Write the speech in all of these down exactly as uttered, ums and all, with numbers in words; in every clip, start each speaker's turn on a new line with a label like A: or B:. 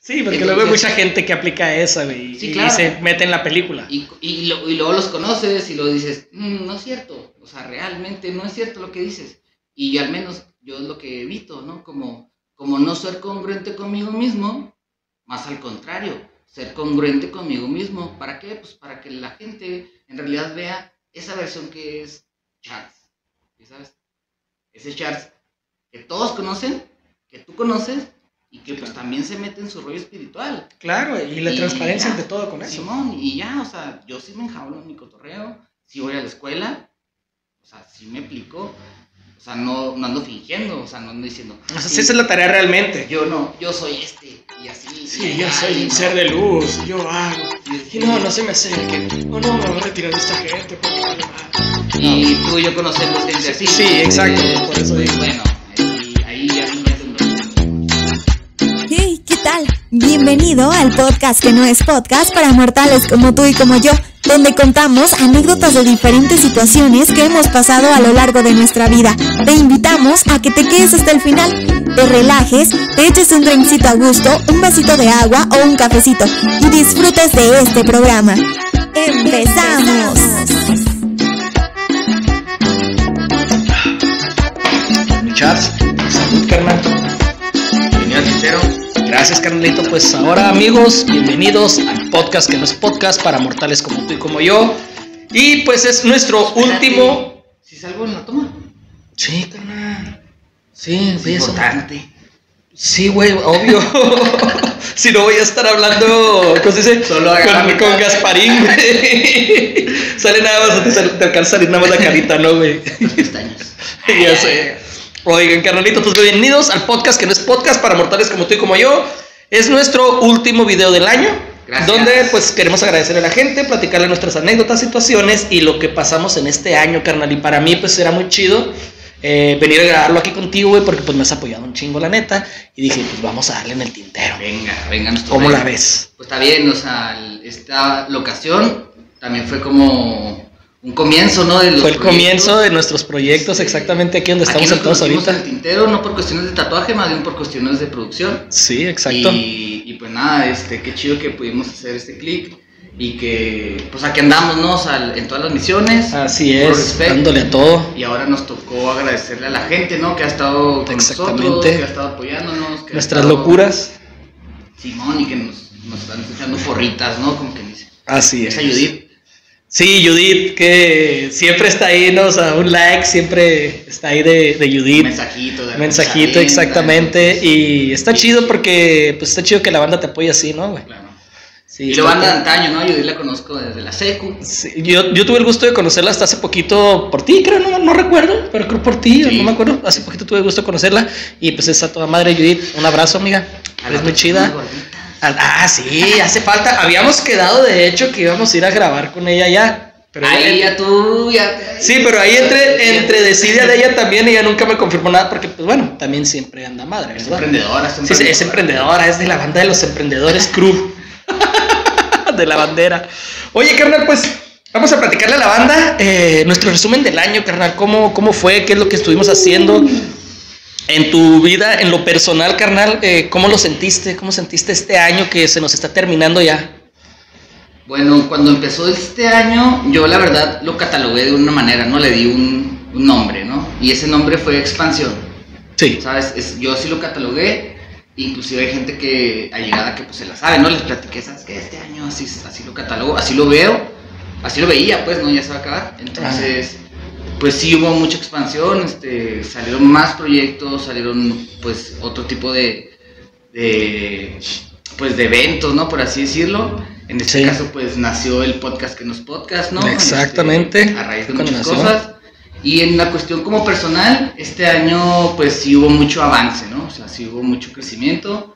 A: Sí, porque entonces, luego hay mucha gente que aplica esa, güey,
B: sí,
A: y,
B: claro.
A: y se mete en la película.
B: Y, y, lo, y luego los conoces y luego dices, mmm, no es cierto, o sea, realmente no es cierto lo que dices. Y yo, al menos yo es lo que evito, ¿no? Como, como no ser congruente conmigo mismo, más al contrario, ser congruente conmigo mismo. ¿Para qué? Pues para que la gente en realidad vea esa versión que es Charles, ¿sabes? Ese Charles que todos conocen, que tú conoces, y que pues también se mete en su rollo espiritual.
A: Claro, y la
B: y
A: transparencia
B: ya,
A: ante todo con eso.
B: Simón, y ya, o sea, yo sí me enjablo en mi cotorreo, sí voy a la escuela, o sea, sí me aplico, o sea, no, no ando fingiendo, o sea, no ando diciendo...
A: O sea, sí, esa es la tarea realmente.
B: Yo no, yo soy este, y así...
A: Sí,
B: y
A: yo
B: ya,
A: soy
B: y
A: un
B: no.
A: ser de luz, yo hago.
B: Sí,
A: Y no, no se me acerquen. Oh, no, me voy a retirar de esta gente porque vale mal.
B: Y tú y yo conocemos gente así.
A: Sí, exacto,
B: eh,
A: por eso digo.
B: Bueno, ahí, ahí ya sí me
C: Hey, ¿qué tal? Bienvenido al podcast que no es podcast para mortales como tú y como yo, donde contamos anécdotas de diferentes situaciones que hemos pasado a lo largo de nuestra vida. Te invitamos a que te quedes hasta el final, te relajes, te eches un drinkcito a gusto, un vasito de agua o un cafecito y disfrutes de este programa. ¡Empezamos!
A: Charles, salud, carnal.
B: Genial, sincero.
A: Gracias, carnalito. Pues ahora, amigos, bienvenidos al podcast que no es podcast para mortales como tú y como yo. Y pues es nuestro
B: Espérate,
A: último...
B: ¿si salgo en la toma?
A: Sí, carnal. Sí,
B: Es
A: sí, eso.
B: importante.
A: Sí, güey, obvio. Si no voy a estar hablando, ¿cómo se dice?
B: Solo
A: con, con Gasparín, güey. Sale nada más, te, te alcanza a salir nada más la carita, ¿no, güey?
B: Los pestaños.
A: Ya sé. Oigan, carnalitos, pues bienvenidos al podcast que no es podcast para mortales como tú y como yo. Es nuestro último video del año.
B: Gracias.
A: Donde pues queremos agradecerle a la gente, platicarle nuestras anécdotas, situaciones y lo que pasamos en este año, carnal. Y para mí pues era muy chido eh, venir a grabarlo aquí contigo, güey, porque pues me has apoyado un chingo, la neta. Y dije, pues vamos a darle en el tintero.
B: Venga, venga. nuestro
A: ¿Cómo
B: rey.
A: la ves?
B: Pues está bien, o sea, el- esta locación también fue como un comienzo, ¿no? De los
A: Fue el
B: proyectos.
A: comienzo de nuestros proyectos,
B: Sí.
A: exactamente aquí donde
B: Aquí
A: estamos
B: nos
A: sentados
B: conocimos
A: ahorita.
B: en el tintero, no por cuestiones de tatuaje, más bien por cuestiones de producción.
A: Sí, exacto.
B: Y, y pues nada, este, qué chido que pudimos hacer este clic y que pues aquí andamos, ¿no? O sea, en todas las misiones.
A: Así
B: Puro
A: es,
B: respeto.
A: dándole a todo.
B: Y ahora nos tocó agradecerle a la gente, ¿no? Que ha estado con
A: Exactamente.
B: nosotros, que ha estado apoyándonos. Que ha
A: Nuestras
B: estado-
A: locuras.
B: Simón, y que nos, nos están echando porritas, ¿no? Como que dice.
A: Así es.
B: Esa Judith.
A: Sí, Judith, que siempre está ahí, ¿no? O sea, un like siempre está ahí de, de Judith.
B: Mensajito. de
A: Mensajito,
B: repente,
A: exactamente.
B: entonces,
A: Y está chido porque, pues está chido que la banda te apoye así, ¿no, güey?
B: Claro.
A: Sí,
B: Y
A: está
B: lo banda de
A: cool.
B: antaño, ¿no? Judith la conozco desde la secu.
A: Sí, yo, yo tuve el gusto de conocerla hasta hace poquito por ti, creo, no, no recuerdo, pero creo por ti,
B: Sí.
A: no me acuerdo. Hace poquito tuve el gusto de conocerla y pues es a toda madre, Judith. Un abrazo, amiga.
B: A la
A: Es muy
B: persona
A: chida.
B: gordita.
A: Ah, sí, hace falta. Habíamos quedado, de hecho, que íbamos a ir a grabar con ella ya. Pero
B: Ahí
A: ella-
B: ya tú, ya. te-
A: Sí, pero ahí entre, entre desidia de ella también, ella nunca me confirmó nada, porque, pues bueno, también siempre anda madre,
B: Es
A: ¿verdad?
B: emprendedora, es
A: Sí, sí, es emprendedora, es de la banda de los emprendedores Crew. De la bandera. Oye, carnal, pues vamos a platicarle a la banda eh, nuestro resumen del año, carnal. ¿Cómo, ¿Cómo fue? ¿Qué es lo que estuvimos haciendo? En tu vida, en lo personal, carnal, eh, ¿cómo lo sentiste? ¿Cómo sentiste este año que se nos está terminando ya?
B: Bueno, cuando empezó este año, yo la verdad lo catalogué de una manera, ¿no? Le di un, un nombre, ¿no? Y ese nombre fue Expansión,
A: Sí.
B: ¿sabes? Es- yo sí lo catalogué, inclusive hay gente que allegada que pues se la sabe, ¿no? Les platiqué, ¿sabes qué? Este año así, así lo catalogo, así lo veo, así lo veía, pues, ¿no? Ya se va a acabar. Entonces, pues sí hubo mucha expansión, este, salieron más proyectos, salieron pues otro tipo de, de pues de eventos, ¿no? Por así decirlo. En este
A: Sí.
B: caso pues nació el podcast que no es podcast, ¿no?
A: Exactamente.
B: Este, a raíz de
A: Fue cuando
B: muchas
A: nació.
B: cosas. Y en la cuestión como personal, este año pues sí hubo mucho avance, ¿no? O sea, sí hubo mucho crecimiento.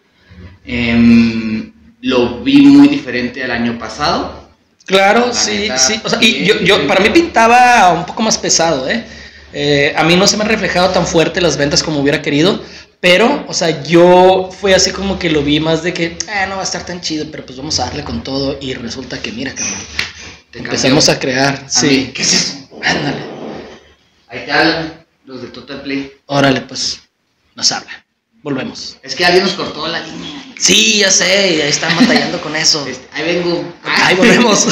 B: Em, lo vi muy diferente al año pasado.
A: Claro,
B: La
A: sí,
B: neta,
A: sí. O sea, y
B: bien,
A: yo, yo,
B: bien.
A: para mí pintaba un poco más pesado, ¿eh? Eh, a mí no se me han reflejado tan fuerte las ventas como hubiera querido, pero, o sea, yo fue así como que lo vi más de que, ah, no va a estar tan chido, pero pues vamos a darle con todo. Y resulta que, mira, carnal,
B: Te
A: empezamos
B: cambió.
A: a crear.
B: A
A: Sí.
B: mí, ¿qué es eso?
A: Ándale.
B: Ahí te hablan los de Total Play.
A: Órale, pues, nos habla. volvemos.
B: Es que alguien nos cortó la línea.
A: Sí, ya sé, ahí están batallando con eso.
B: Este, ahí vengo.
A: Ahí volvemos.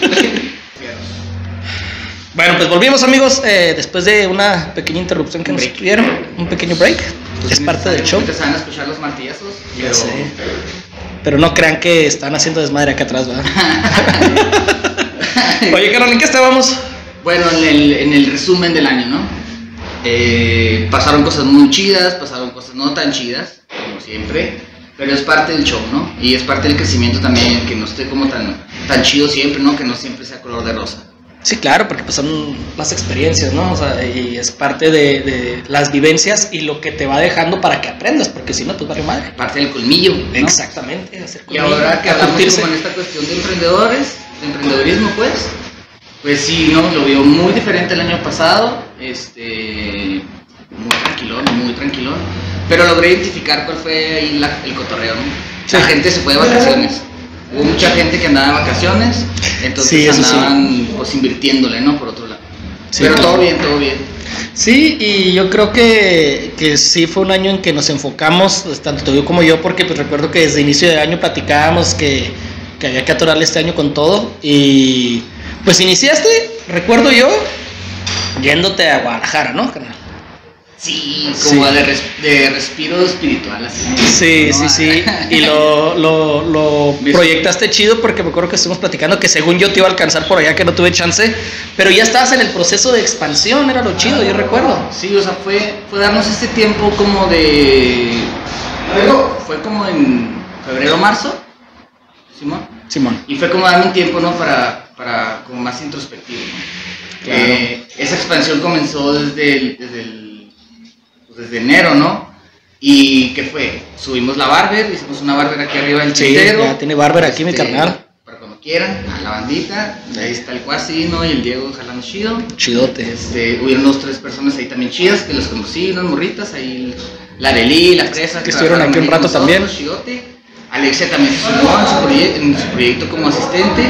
A: Bueno, pues volvimos, amigos, eh, después de una pequeña interrupción que nos tuvieron, un pequeño break.
B: Pues
A: es parte del show.
B: Se van a escuchar los martillazos.
A: Ya
B: Pero...
A: sé. Pero no crean que están haciendo desmadre acá atrás, ¿verdad? Oye, Carol, ¿en qué estábamos?
B: Bueno, en el, en el resumen del año, ¿no? Eh, pasaron cosas muy chidas, pasaron cosas no tan chidas, como siempre, pero es parte del show, ¿no? Y es parte del crecimiento también, que no esté como tan, tan chido siempre, ¿no? Que no siempre sea color de rosa.
A: Sí, claro, porque pues son las experiencias, ¿no? O sea, y es parte de, de las vivencias y lo que te va dejando para que aprendas, porque si no, pues vale madre.
B: Parte del colmillo, ¿no?
A: Exactamente, hacer
B: Y
A: colmillo,
B: ahora que hablamos
A: curtirse.
B: como en esta cuestión de emprendedores, de emprendedorismo, pues, pues sí, ¿no? Lo veo muy diferente el año pasado, este, muy tranquilón, muy tranquilón, pero logré identificar cuál fue ahí la, el cotorreo, ¿no?
A: Sí.
B: La gente se fue de vacaciones. Hubo mucha gente que andaba de vacaciones, entonces
A: Sí, eso
B: andaban
A: sí.
B: pues invirtiéndole, ¿no? Por otro lado.
A: Sí.
B: Pero todo bien, todo bien.
A: Sí, y yo creo que, que sí fue un año en que nos enfocamos, pues, tanto tú como yo, porque pues recuerdo que desde inicio de año platicábamos que, que había que atorarle este año con todo. Y pues iniciaste, recuerdo yo, yéndote a Guadalajara, ¿no, carnal?
B: Sí, como
A: Sí.
B: De, res, de respiro espiritual, así.
A: Sí,
B: ¿no?
A: sí, sí. Y lo, lo, lo proyectaste chido porque me acuerdo que estuvimos platicando que según yo te iba a alcanzar por allá, que no tuve chance, pero ya estabas en el proceso de expansión, era lo chido, yo recuerdo.
B: Sí, o sea, fue, fue darnos este tiempo como de... Fue como en febrero, marzo, Simón.
A: Simón.
B: Y fue como darme un tiempo, ¿no? Para, para como más introspectivo, ¿no?
A: Claro.
B: Eh, esa expansión comenzó desde el, desde el, pues desde enero, ¿no? Y ¿qué fue? Subimos la barber, hicimos una barber aquí arriba del
A: Sí,
B: tintero.
A: ya tiene barber aquí mi
B: Este,
A: carnal.
B: Para cuando quieran, a la bandita. Ahí está el Cuasi, ¿no? Y el Diego jalando chido.
A: Chidote.
B: Este, hubieron dos, tres personas ahí también chidas que los conocí, unas morritas, ahí la Arelí, la Fresa.
A: Que estuvieron aquí un rato también.
B: Chidote. Alexia también se sumó en su, proye en su proyecto como asistente.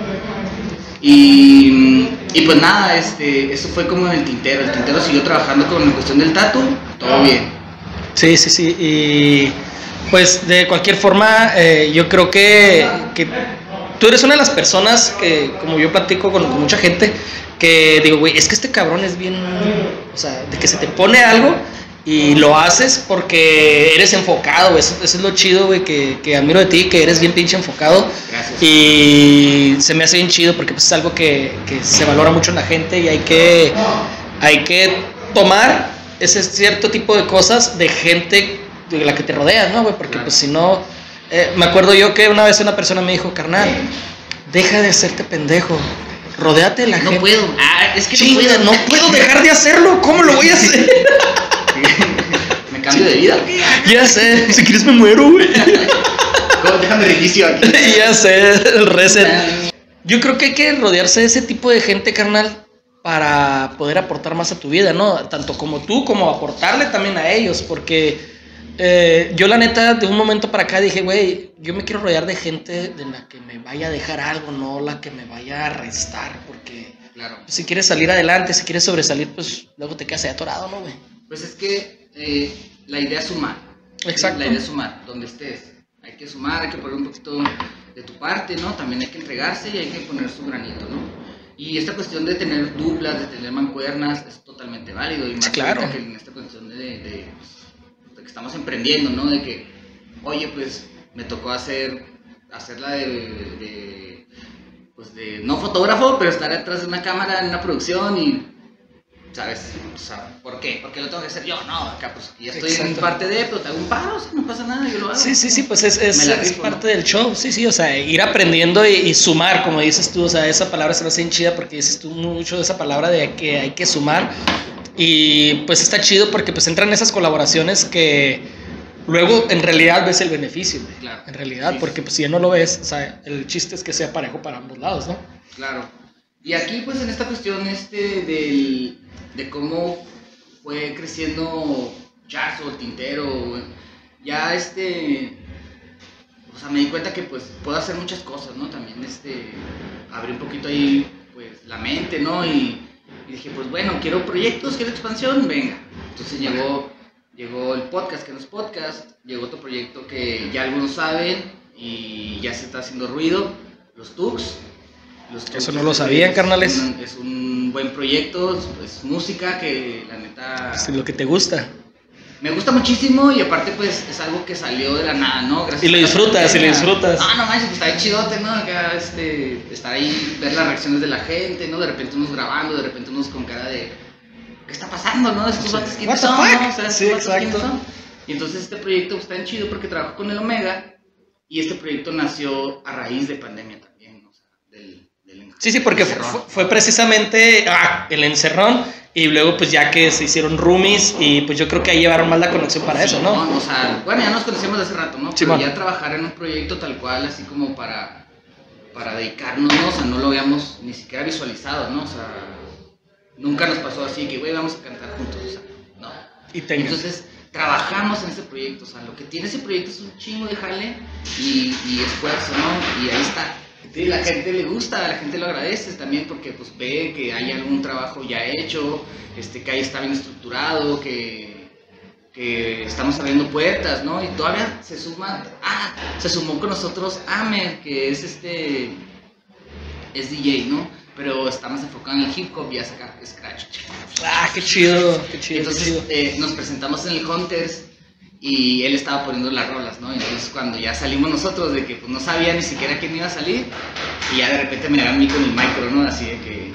B: Y, y pues nada, este, eso fue como en el tintero. El tintero siguió trabajando con la cuestión del tatu, todo bien.
A: Sí, sí, sí. Y pues de cualquier forma, eh, yo creo que, que tú eres una de las personas que, como yo platico con, con mucha gente, que digo, güey, es que este cabrón es bien, o sea, de que se te pone algo y lo haces porque eres enfocado, güey. Eso, eso es lo chido, güey, que, que admiro de ti, que eres bien pinche enfocado.
B: Gracias.
A: Y se me hace bien chido porque pues, es algo que, que se valora mucho en la gente y hay que, hay que tomar ese cierto tipo de cosas de gente de la que te rodeas, ¿no, güey? Porque
B: Claro.
A: pues si no, eh, me acuerdo yo que una vez una persona me dijo, carnal, deja de hacerte pendejo, rodéate de la
B: No
A: gente.
B: puedo. Ah, es que
A: Chinga,
B: no puedo.
A: no puedo dejar de hacerlo, ¿cómo lo voy a hacer?
B: Me cambio de vida.
A: Ya sé, si quieres me muero, güey.
B: ¿Cómo? Déjame reinicio aquí.
A: Ya sé, el reset. Yo creo que hay que rodearse de ese tipo de gente, carnal, para poder aportar más a tu vida, ¿no? Tanto como tú, como aportarle también a ellos, porque eh, yo la neta, de un momento para acá dije, güey, yo me quiero rodear de gente de la que me vaya a dejar algo, no la que me vaya a restar, porque
B: Claro.
A: si quieres salir adelante, si quieres sobresalir, pues luego te quedas ahí atorado, ¿no, güey?
B: Pues es que eh, la idea es sumar.
A: Exacto.
B: La idea es sumar, donde estés. Hay que sumar, hay que poner un poquito de tu parte, ¿no? También hay que entregarse y hay que poner su granito, ¿no? Y esta cuestión de tener duplas, de tener mancuernas, es totalmente válido. Y más
A: Sí, claro.
B: ahorita que en esta cuestión de, de, pues, de que estamos emprendiendo, ¿no? De que, oye, pues me tocó hacer, hacerla de, de, pues de, no fotógrafo, pero estar detrás de una cámara en una producción y, ¿sabes? O sea, ¿por qué? ¿Por qué lo tengo que hacer yo? No, acá pues ya estoy en
A: Exacto.
B: parte de, pero te hago un paro, o sea, no pasa nada, yo lo hago.
A: Sí, sí, sí, pues es, es,
B: Me la
A: es
B: rifo,
A: parte
B: ¿no?
A: del show, sí, sí, o sea, ir aprendiendo y, y sumar, como dices tú, o sea, esa palabra se me hace bien chida porque dices tú mucho de esa palabra de que hay que sumar y pues está chido porque pues entran esas colaboraciones que luego en realidad ves el beneficio, güey,
B: Claro.
A: en realidad,
B: Sí,
A: porque
B: sí.
A: pues si ya no lo ves, o sea, el chiste es que sea parejo para ambos lados, ¿no?
B: Claro. Y aquí, pues, en esta cuestión este del, de cómo fue creciendo Chazo, el Tintero, ya este, o sea, me di cuenta que pues puedo hacer muchas cosas, ¿no? También este, abrí un poquito ahí, pues, la mente, ¿no? Y, y dije, pues, bueno, quiero proyectos, quiero expansión, venga. Entonces llegó, llegó el podcast, que no es podcast, llegó otro proyecto que ya algunos saben y ya se está haciendo ruido, los Tux. Los Tux
A: Eso no lo sabían,
B: es
A: carnales.
B: Un, es un buen proyecto, es, es música que la neta...
A: Es lo que te gusta.
B: Me gusta muchísimo y aparte pues es algo que salió de la nada, ¿no? Gracias
A: y lo disfrutas, y lo disfrutas.
B: Ah, no manches, pues está bien chidote, ¿no? Acá, este, estar ahí, ver las reacciones de la gente, ¿no? De repente unos grabando, de repente unos con cara de... ¿Qué está pasando, no? ¿Estos vatos quiénes son, no? O sea,
A: sí, exacto.
B: Son? Y entonces este proyecto está bien chido porque trabajo con el Omega y este proyecto nació a raíz de pandemia también, o sea, del... del
A: sí, sí, porque fue, fue precisamente ah, el encerrón. Y luego pues ya que se hicieron roomies y pues yo creo que ahí llevaron más la conexión para
B: sí,
A: eso, ¿no?
B: ¿no? O sea, bueno, ya nos conocemos de hace rato, ¿no?
A: Sí,
B: Pero
A: man.
B: ya trabajar en un proyecto tal cual, así como para, para dedicarnos, ¿no? O sea, no lo habíamos ni siquiera visualizado, ¿no? O sea, nunca nos pasó así que, güey, vamos a cantar juntos, o sea, no.
A: Y tengan.
B: Entonces, trabajamos en ese proyecto, o sea, lo que tiene ese proyecto es un chingo de jale y, y esfuerzo, ¿no? Y ahí está. Sí, la gente le gusta, la gente lo agradece también porque pues ve que hay algún trabajo ya hecho, este, que ahí está bien estructurado, que, que estamos abriendo puertas, ¿no? Y todavía se suma, ah, se sumó con nosotros Amer, que es este, es D J, ¿no? Pero está más enfocado en el hip hop y hace acá scratch.
A: Ah, qué chido, qué chido,
B: Entonces
A: qué chido.
B: eh, nos presentamos en el Hunters y él estaba poniendo las rolas, ¿no? Entonces cuando ya salimos nosotros de que pues no sabía ni siquiera quién iba a salir y ya de repente me da a mí con el micro, ¿no? Así de que...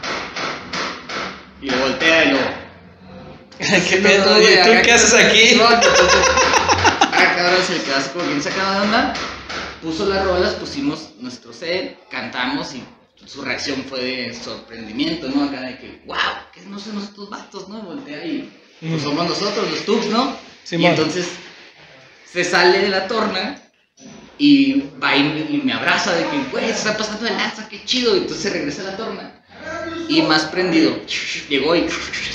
B: Y lo voltea y lo...
A: ¿Qué pedo? ¿Y tú qué haces aquí?
B: Entonces, ah, cabrón, se le quedó así como bien sacado de onda. Puso las rolas, pusimos nuestro set, cantamos y su reacción fue de sorprendimiento, ¿no? Acá de que, wow, ¿qué no son estos vatos, no? Voltea y pues somos nosotros, los Tux, ¿no?
A: Sí,
B: y
A: man.
B: entonces se sale de la torna y va y me, y me abraza de que, güey, se está pasando de lanza, qué chido. Y entonces se regresa a la torna y más prendido, llegó y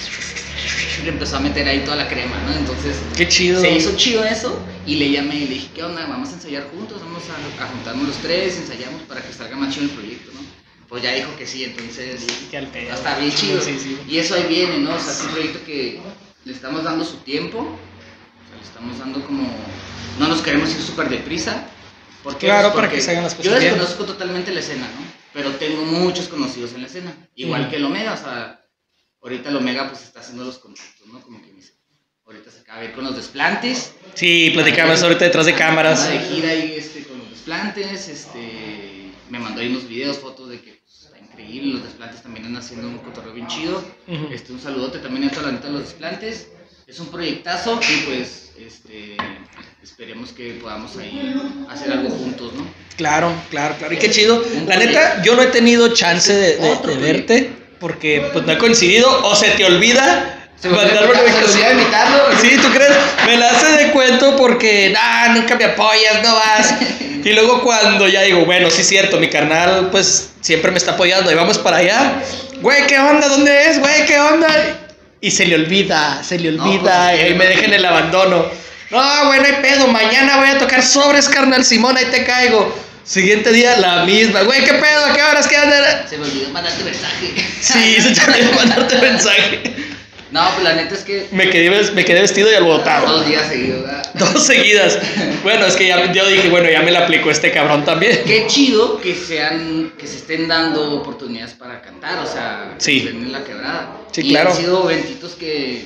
B: le empezó a meter ahí toda la crema, ¿no? Entonces
A: Qué chido.
B: se hizo chido eso y le llamé y le dije, ¿qué onda? Vamos a ensayar juntos, vamos a, a juntarnos los tres, ensayamos para que salga más chido el proyecto, ¿no? Pues ya dijo que sí, entonces
A: Qué al pedo.
B: va a estar bien chido.
A: Sí, sí.
B: Y eso ahí viene, ¿no? O sea, es un proyecto que le estamos dando su tiempo, o sea, le estamos dando como... No nos queremos ir súper deprisa. ¿Por qué?
A: Claro,
B: Pues
A: para
B: porque
A: que se hagan las cosas
B: yo
A: bien.
B: desconozco totalmente la escena, ¿no? Pero tengo muchos conocidos en la escena, igual
A: Mm.
B: que el Omega, o sea, ahorita el Omega pues está haciendo los contactos, ¿no? Como que dice, ahorita se acaba de ir con los desplantes.
A: Sí, platicamos ahorita detrás de cámaras.
B: Anda de gira ahí este, con los desplantes, este, me mandó ahí unos videos, fotos de que pues, está increíble, los desplantes también andan haciendo un cotorreo bien chido.
A: Ujú.
B: Este, un saludote también a toda la neta de los desplantes. Es un proyectazo y pues este, esperemos que podamos ahí hacer algo juntos, ¿no?
A: Claro, claro, claro. Y qué chido. La neta, yo no he tenido chance de, de-
B: Otro
A: de verte porque pues no he coincidido o se te olvida.
B: Se me olvidó
A: mandarme una
B: se me olvidó
A: ubicación.
B: invitarlo.
A: Sí, ¿tú crees? Me la hace de cuento porque, ah, nunca me apoyas, no vas. Y luego cuando ya digo, bueno, sí es cierto, mi carnal pues siempre me está apoyando y vamos para allá. Güey, ¿qué onda? ¿Dónde es? Güey, ¿qué onda? Y se le olvida, se le
B: No,
A: olvida
B: pues,
A: y ahí me deja en el abandono. No, güey, no hay pedo, mañana voy a tocar sobres, carnal Simón, ahí te caigo. Siguiente día, la misma. Güey, ¿qué pedo? ¿A qué horas? ¿Qué onda?
B: Se me olvidó mandarte mensaje.
A: Sí, se te olvidó mandarte mensaje.
B: No, pues la neta es que
A: Me quedé, me quedé vestido y alborotado.
B: dos días seguidos, ¿verdad?
A: Dos seguidas. Bueno, es que ya, yo dije, bueno, ya me la aplicó este cabrón también.
B: Qué chido que sean, que se estén dando oportunidades para cantar, o sea, que
A: Sí.
B: estén en la quebrada.
A: Sí,
B: y
A: claro.
B: han sido eventitos que,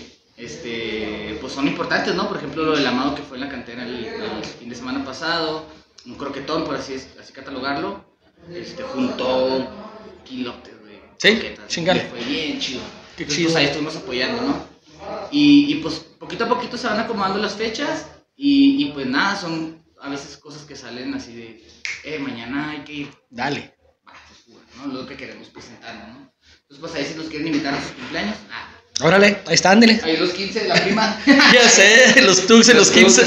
B: este, pues son importantes, ¿no? Por ejemplo, lo del Amado que fue en la cantera el, el fin de semana pasado, un croquetón, por así, así catalogarlo, este, juntó kilotes de
A: Sí,
B: croquetas,
A: chingale.
B: y fue bien chido.
A: Qué
B: Entonces,
A: chido.
B: pues ahí estuvimos apoyando, ¿no? Y, y pues poquito a poquito se van acomodando las fechas y, y pues nada, son a veces cosas que salen así de, eh, mañana hay que ir.
A: Dale.
B: Ah, pues, bueno, ¿no? Lo que queremos presentar, ¿no? Entonces, pues ahí si nos quieren invitar a sus cumpleaños, ah,
A: Órale, ahí está, ándele.
B: ahí los quince de la prima.
A: Ya sé, los tux en los quince.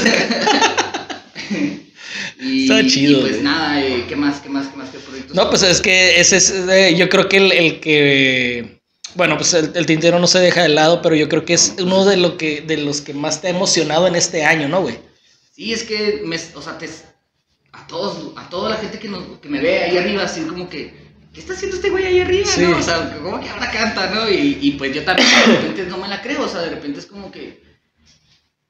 B: y,
A: Está chido,
B: y pues
A: güey.
B: nada, eh, ¿qué más, qué más, qué más, qué proyectos?
A: No, pues es que ese es, eh, yo creo que el, el que, bueno, pues el, el tintero no se deja de lado, pero yo creo que es uno de, lo que, de los que más te ha emocionado en este año, ¿no, güey?
B: Sí, es que, me, o sea, te, a todos, a toda la gente que, nos, que me ve ahí arriba, así como que, ¿qué está haciendo este güey ahí arriba,
A: Sí.
B: no? O sea, como que ahora canta, ¿no? Y, y pues yo también de repente no me la creo, o sea, de repente es como que,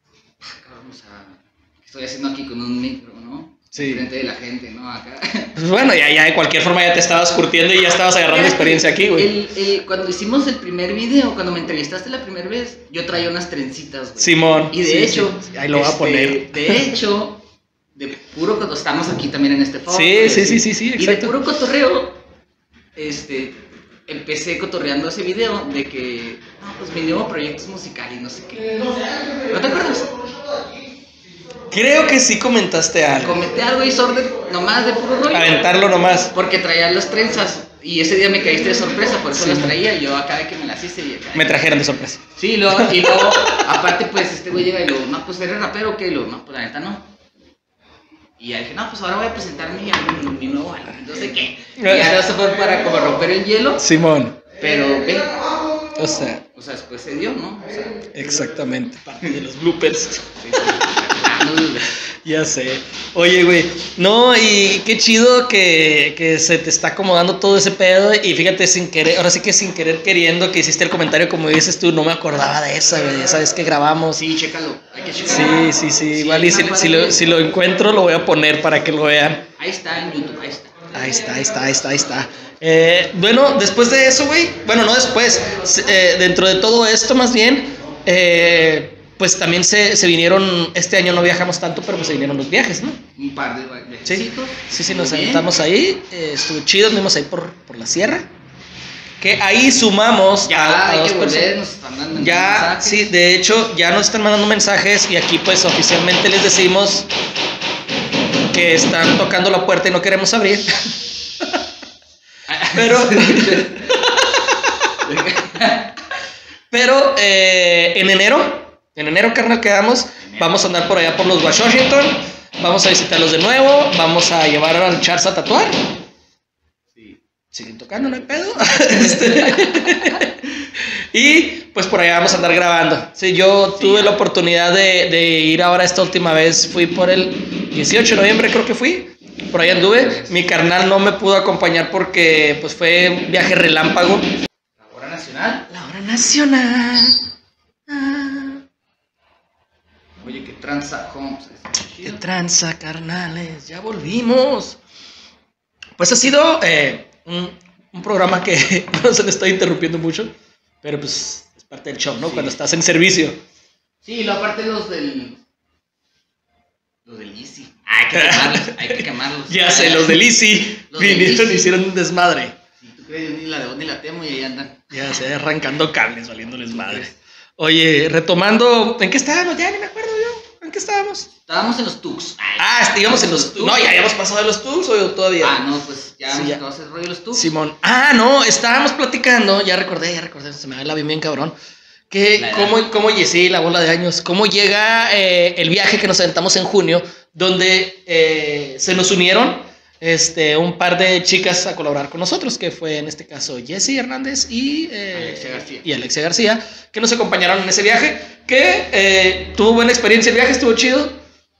B: o sea, ¿qué estoy haciendo aquí con un micro, no?
A: Sí.
B: Frente de la gente, ¿no? Acá.
A: Pues bueno, ya, ya de cualquier forma ya te estabas curtiendo y ya estabas agarrando experiencia aquí, güey.
B: El, el, cuando hicimos el primer video, cuando me entrevistaste la primera vez, yo traía unas trencitas, güey.
A: Simón.
B: Y de
A: sí,
B: hecho,
A: sí, sí. Ahí lo voy a
B: este,
A: poner.
B: De hecho, de puro cuando estamos aquí también en este foro.
A: Sí,
B: pues,
A: sí, sí, sí, sí,
B: Y de
A: exacto.
B: puro cotorreo, este, empecé cotorreando ese video de que, no, pues mi nuevo proyecto es musical y no sé qué. ¿No te acuerdas?
A: Creo que sí comentaste algo.
B: Comenté algo y orden nomás de puro rollo.
A: Aventarlo nomás.
B: Porque traía las trenzas y ese día me caíste de sorpresa, por eso
A: Sí,
B: las
A: man.
B: traía y yo acá de que me las hice y acá.
A: Me trajeron de sorpresa.
B: Sí, lo, y luego, aparte, pues este güey llega y lo, no, pues eres rapero o qué, y lo, no, pues la neta no. Y ya dije, no, pues ahora voy a presentar mi, mi, mi nuevo álbum, no sé qué. Y ya eso fue para como romper el hielo,
A: Simón.
B: pero ve,
A: O sea,
B: o sea, después se dio, ¿no? O sea,
A: exactamente. Parte de los bloopers.
B: sí, sí, ah, no dudes.
A: Ya sé. Oye, güey. No, y qué chido que, que se te está acomodando todo ese pedo. Y fíjate, sin querer, ahora sí que sin querer queriendo que hiciste el comentario, como dices tú, no me acordaba de esa, güey. Esa vez que grabamos.
B: Sí, chécalo, hay que checarlo.
A: Sí, sí, sí.
B: Sí,
A: Igual, y si,
B: una
A: si, lo,
B: parte-
A: si lo encuentro, lo voy a poner para que lo vean.
B: Ahí está en YouTube, ahí está.
A: Ahí está, ahí está, ahí está, ahí está. Eh, bueno, después de eso, güey. Bueno, no después. eh, dentro de todo esto, más bien. Eh, pues también se, se vinieron. Este año no viajamos tanto, pero pues se vinieron los viajes, ¿no?
B: Un par de
A: Sí,
B: viajecitos.
A: sí, sí, nos
B: Muy bien.
A: sentamos ahí. Eh, estuvo chido, nos vimos ahí por, por la sierra. Que ahí sumamos
B: Ya,
A: a, a
B: hay
A: dos
B: que volver,
A: personas.
B: nos están dando
A: Ya,
B: mensajes.
A: sí, de hecho, ya nos están mandando mensajes y aquí pues oficialmente les decimos que están tocando la puerta y no queremos abrir. Pero, pero eh, en enero, en enero, carnal, quedamos. Vamos a andar por allá por los Washington. Vamos a visitarlos de nuevo. Vamos a llevar al Charles a tatuar.
B: Sí.
A: Siguen tocando, no hay pedo. Este, y pues por allá vamos a andar grabando. Sí, yo
B: Sí,
A: tuve
B: ya.
A: la oportunidad de, de ir ahora esta última vez. Fui por el dieciocho de noviembre, creo que fui. Por ahí anduve. Mi carnal no me pudo acompañar porque pues fue un viaje relámpago.
B: La hora nacional.
A: La hora nacional. Ah,
B: Oye, qué tranza, ¿cómo? Pues, está
A: qué
B: chido.
A: tranza, carnales. Ya volvimos. Pues ha sido eh, un, un programa que no se le estoy interrumpiendo mucho. Pero pues es parte del show, ¿no?
B: Sí.
A: Cuando estás en servicio.
B: Sí, y luego aparte los del. Los del Easy. Hay que quemarlos, hay que quemarlos.
A: Ya sé, los del Easy
B: Los del
A: vinieron y
B: Easy.
A: hicieron un desmadre.
B: Si tú crees, yo ni la debo ni la temo y ahí andan.
A: Ya sé, arrancando cables, valiéndoles madre. Oye, retomando, ¿en qué estábamos? Ya ni me acuerdo yo. ¿En qué estábamos?
B: Estábamos en los Tux. Ay,
A: Ah, íbamos en los...
B: Tux.
A: No, ya habíamos pasado de los tubs o todavía.
B: Ah, no, pues ya
A: Sí,
B: nos
A: ya.
B: acabamos el rollo de los Tux.
A: Simón. Ah, no, estábamos platicando, ya recordé, ya recordé, se me da la bien, bien cabrón. Que
B: La edad.
A: cómo, cómo, sí, la bola de años, cómo llega eh, el viaje que nos aventamos en junio, donde eh, se nos unieron este, un par de chicas a colaborar con nosotros, que fue en este caso Jessy Hernández y, eh,
B: Alexia García.
A: y Alexia García, que nos acompañaron en ese viaje, que eh, tuvo buena experiencia el viaje, estuvo chido.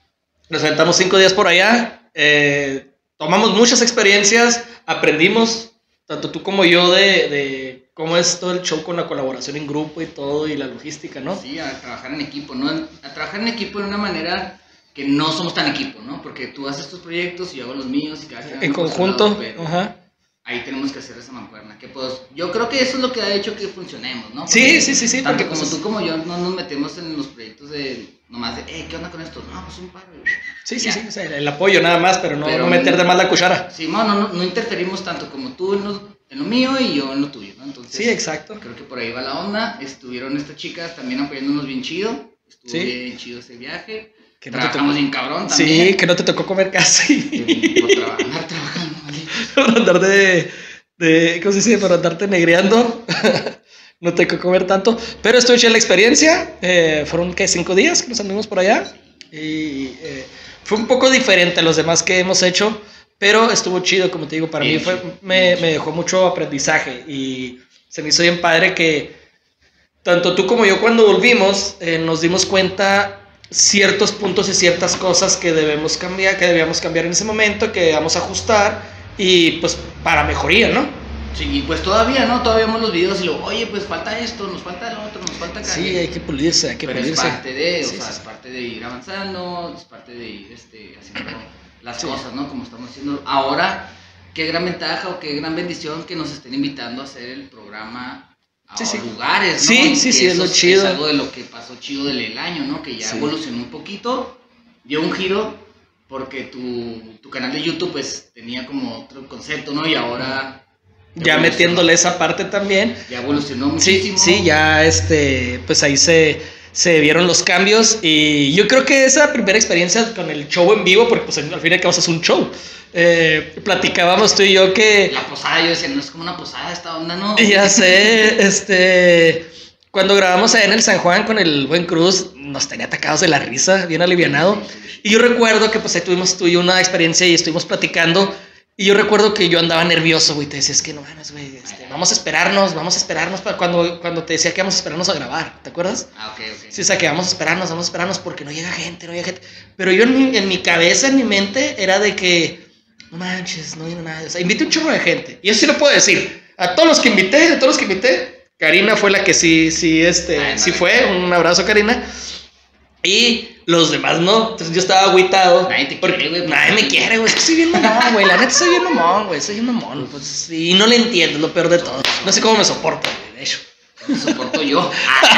A: Nos aventamos cinco días por allá, eh, tomamos muchas experiencias, aprendimos, tanto tú como yo, de, de cómo es todo el show con la colaboración en grupo y todo, y la logística, ¿no?
B: Sí, a trabajar en equipo, ¿no? A trabajar en equipo de una manera que no somos tan equipo, ¿no? Porque tú haces tus proyectos y yo hago los míos y cada quien hace
A: En
B: por su
A: conjunto,
B: lado, pero
A: ajá.
B: ahí tenemos que hacer esa mancuerna. Que pues, yo creo que eso es lo que ha hecho que funcionemos, ¿no?
A: Sí,
B: Porque
A: sí, sí, sí,
B: Tanto
A: porque,
B: como
A: pues,
B: tú como yo no nos metemos en los proyectos de nomás de, eh, ¿qué onda con esto? No, pues un par.
A: Sí, sí,
B: Ya.
A: sí, o sea, el apoyo nada más, pero no,
B: Pero-
A: no meter de más la cuchara.
B: Sí, no, no, no, no interferimos tanto como tú en lo, en lo mío y yo en lo tuyo, ¿no? Entonces,
A: Sí, exacto.
B: creo que por ahí va la onda. Estuvieron estas chicas también apoyándonos bien chido. Estuvo
A: Sí.
B: bien chido ese viaje.
A: Que no te
B: Trabajamos
A: tocó-
B: bien cabrón también.
A: Sí, que no te tocó comer casi.
B: Por trabajar, trabajando, ¿vale?
A: Por andar de, de, ¿cómo se dice? Por andarte negreando. No te tocó comer tanto. Pero estuvo chida la experiencia. Eh, fueron, ¿qué? Cinco días que nos anduvimos por allá. Y eh, fue un poco diferente a los demás que hemos hecho. Pero estuvo chido, como te digo. Para
B: Bien
A: mí fue,
B: chido,
A: me,
B: bien
A: me dejó mucho aprendizaje. Y se me hizo bien padre que tanto tú como yo cuando volvimos eh, nos dimos cuenta ciertos puntos y ciertas cosas que debemos cambiar, que debíamos cambiar en ese momento, que debíamos ajustar y pues para mejoría, ¿no?
B: Sí, y pues todavía, ¿no? Todavía vemos los videos y luego, oye, pues falta esto, nos falta lo otro, nos falta acá.
A: Sí, hay que pulirse, hay que
B: Pero
A: pulirse.
B: es parte de, o
A: Sí,
B: sea,
A: sí.
B: es parte de ir avanzando, es parte de ir este, haciendo las
A: Sí.
B: cosas, ¿no? Como estamos haciendo ahora. Qué gran ventaja o qué gran bendición que nos estén invitando a hacer el programa a
A: Sí, sí.
B: lugares, ¿no?
A: Sí, sí,
B: Que
A: sí, es
B: eso
A: lo chido.
B: Es algo de lo que pasó chido del año, ¿no? Que ya
A: Sí.
B: evolucionó un poquito, dio un giro, porque tu, tu canal de YouTube, pues, tenía como otro concepto, ¿no? Y ahora...
A: Ya
B: evolucionó.
A: metiéndole esa parte también.
B: Ya evolucionó
A: Sí,
B: muchísimo.
A: sí, ya este, pues ahí se, se vieron los cambios y yo creo que esa primera experiencia con el show en vivo, porque pues al fin y al cabo es un show, eh, platicábamos tú y yo que...
B: La posada, yo decía, no es como una posada esta onda, ¿no?
A: Ya sé, este... Cuando grabamos allá en el San Juan con el buen Cruz, nos tenía atacados de la risa, bien alivianado. Y yo recuerdo que pues ahí tuvimos tú y yo una experiencia y estuvimos platicando. Y yo recuerdo que yo andaba nervioso, güey. Te decía, es que no mames, güey. Este, vamos a esperarnos, vamos a esperarnos para cuando, cuando te decía que vamos a esperarnos a grabar. ¿Te acuerdas?
B: Ah, ok, ok.
A: Sí, o sea, que vamos a esperarnos, vamos a esperarnos porque no llega gente, no llega gente. Pero yo en mi, en mi cabeza, en mi mente, era de que, no manches, no viene nadie. O sea, invité un chorro de gente. Y eso sí lo puedo decir. A todos los que invité, a todos los que invité, Karina fue la que sí, sí, este,
B: Ay,
A: sí
B: no,
A: fue. Un abrazo, Karina. Y los demás no. Entonces yo estaba agüitado.
B: Nadie te
A: porque
B: quiere, güey.
A: Nadie me quiere, güey. Es que soy bien mamón, güey. La neta soy bien mamón, güey. Soy bien mamón. Pues, y no le entiendo, es lo peor de todo. No sé cómo me soporta, güey, de hecho.
B: No soporto yo.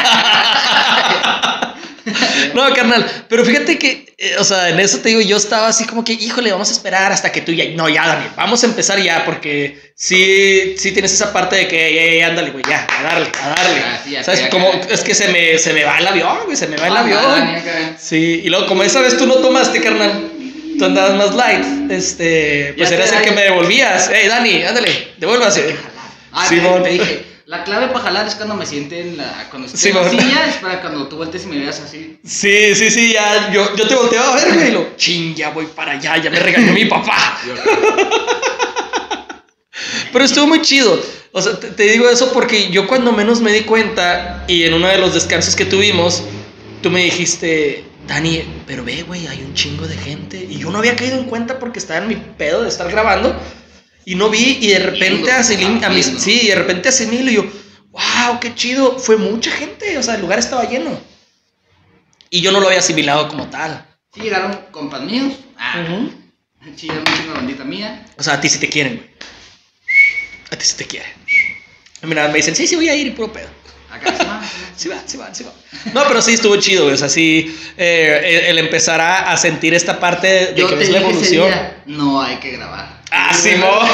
A: No, carnal, pero fíjate que, eh, o sea, en eso te digo, yo estaba así como que, híjole, vamos a esperar hasta que tú ya, no, ya, Dani, vamos a empezar ya, porque sí, sí tienes esa parte de que, ey, ey, ándale, güey, ya, a darle, a darle,
B: Ah, sí, ya,
A: ¿sabes?
B: ya,
A: Como,
B: ya.
A: es que se me, se me va el avión, güey, se me va el
B: Ah,
A: avión,
B: Dani, acá.
A: sí, y luego, como esa vez tú no tomaste, carnal, tú andabas más light, este, pues
B: Ya
A: eras
B: te-
A: el que me devolvías, ey, Dani, ándale, devuélvase,
B: Ah,
A: sí,
B: te,
A: mon.
B: te dije, la clave para jalar es cuando me siente en la, cuando esté
A: Sí,
B: en la
A: mon.
B: silla, es para cuando tú voltees y me veas así.
A: Sí, sí, sí, ya, yo, yo te volteaba a ver, güey, y lo, ching, ya voy para allá, ya me regañó mi papá. Pero estuvo muy chido. O sea, te, te digo eso porque yo cuando menos me di cuenta y en uno de los descansos que tuvimos, tú me dijiste, Dani, pero ve, güey, hay un chingo de gente. Y yo no había caído en cuenta porque estaba en mi pedo de estar grabando y no vi y de repente
B: Viendo,
A: asimilo, a mis,
B: viendo.
A: sí, y de repente asimilo y yo, wow, qué chido. Fue mucha gente, o sea, el lugar estaba lleno. Y yo no lo había asimilado como tal.
B: Sí, llegaron compas míos. Ah,
A: Ujú.
B: sí, llegaron una bandita mía.
A: O sea, a ti sí te quieren, güey. A ti sí te quieren. Mira, me dicen, sí, sí voy a ir y puro pedo.
B: Acá se va.
A: Sí va, sí va, sí va. No, pero sí estuvo chido, güey. O sea, sí, eh, el, el empezar a, a sentir esta parte de
B: Yo
A: que
B: te
A: ves la
B: dije ese
A: evolución.
B: día, no hay que grabar.
A: Ah, Simón.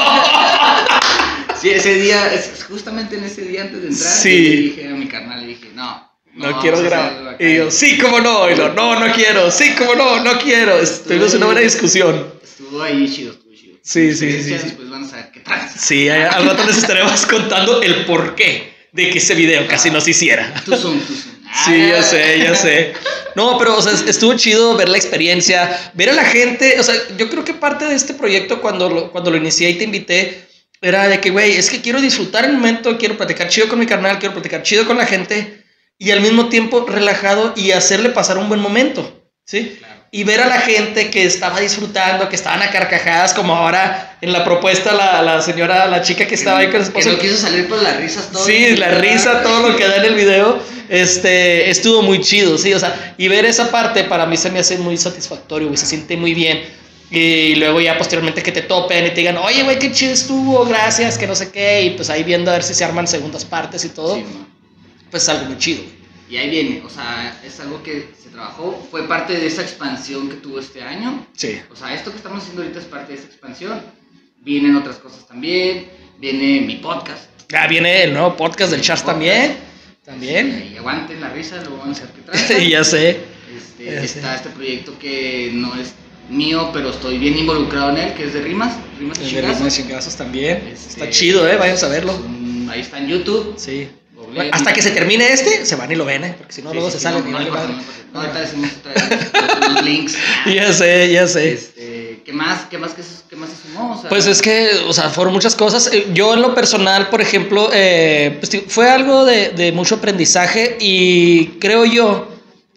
B: Sí, ese día, es justamente en ese día antes de entrar,
A: Sí.
B: yo le dije a mi carnal, le dije, no.
A: No,
B: vamos
A: quiero
B: a hacerlo
A: grabar.
B: acá.
A: Y yo, sí, cómo no. Y lo, no, no quiero. Sí, cómo no, no quiero. Tuvimos una buena discusión.
B: Estuvo ahí chido, estuvo chido.
A: Sí, sí, sí,
B: Experiencias,
A: sí.
B: Después van a saber qué trans.
A: Sí, al rato les estaremos contando el porqué de que ese video casi no se hiciera.
B: Tú son, tú son.
A: Sí, ya sé, ya sé. No, pero, o sea, estuvo chido ver la experiencia, ver a la gente. O sea, yo creo que parte de este proyecto, cuando lo, cuando lo inicié y te invité, era de que, güey, es que quiero disfrutar el momento, quiero platicar chido con mi carnal, quiero platicar chido con la gente y al mismo tiempo relajado y hacerle pasar un buen momento, ¿sí?
B: Claro.
A: Y ver a la gente que estaba disfrutando, que estaban a carcajadas, como ahora en la propuesta, la, la señora, la chica que estaba ahí con su
B: Que
A: esposo.
B: no quiso salir por las risas todo.
A: Sí, la risa, todo lo que da en el video, este, estuvo muy chido, sí, o sea, y ver esa parte para mí se me hace muy satisfactorio, güey, se siente muy bien, y luego ya posteriormente que te topen y te digan, oye, güey, qué chido estuvo, gracias, que no sé qué, y pues ahí viendo a ver si se arman segundas partes y todo,
B: Sí, no.
A: pues es algo muy chido.
B: Y ahí viene, o sea, es algo que se trabajó, fue parte de esa expansión que tuvo este año.
A: Sí.
B: O sea, esto que estamos haciendo ahorita es parte de esa expansión. Vienen otras cosas también, viene mi podcast.
A: Ya viene el nuevo podcast del Charles también, también,
B: Y aguanten la risa, luego vamos a ver qué trae.
A: y ya sé.
B: Este,
A: Ya sé.
B: está este proyecto que no es mío, pero estoy bien involucrado en él, que es de rimas, rimas y
A: El de
B: chingazos.
A: los chingazos también,
B: Este,
A: está chido, eh, vayan a verlo.
B: es un- ahí está en YouTube.
A: Sí.
B: Google.
A: Hasta que se termine este, se van y lo ven, ¿eh? Porque si no,
B: Sí,
A: luego
B: sí,
A: se
B: sí,
A: salen
B: no,
A: y
B: no
A: vale
B: importa,
A: madre.
B: no importa. No, ahorita decimos otra vez los, los links.
A: Ya sé, ya sé.
B: Este, ¿qué más? ¿Qué más que se, qué más se sumó? O sea,
A: Pues es que, o sea, fueron muchas cosas. Eh, Yo en lo personal, por ejemplo, eh, pues, fue algo de, de mucho aprendizaje y creo yo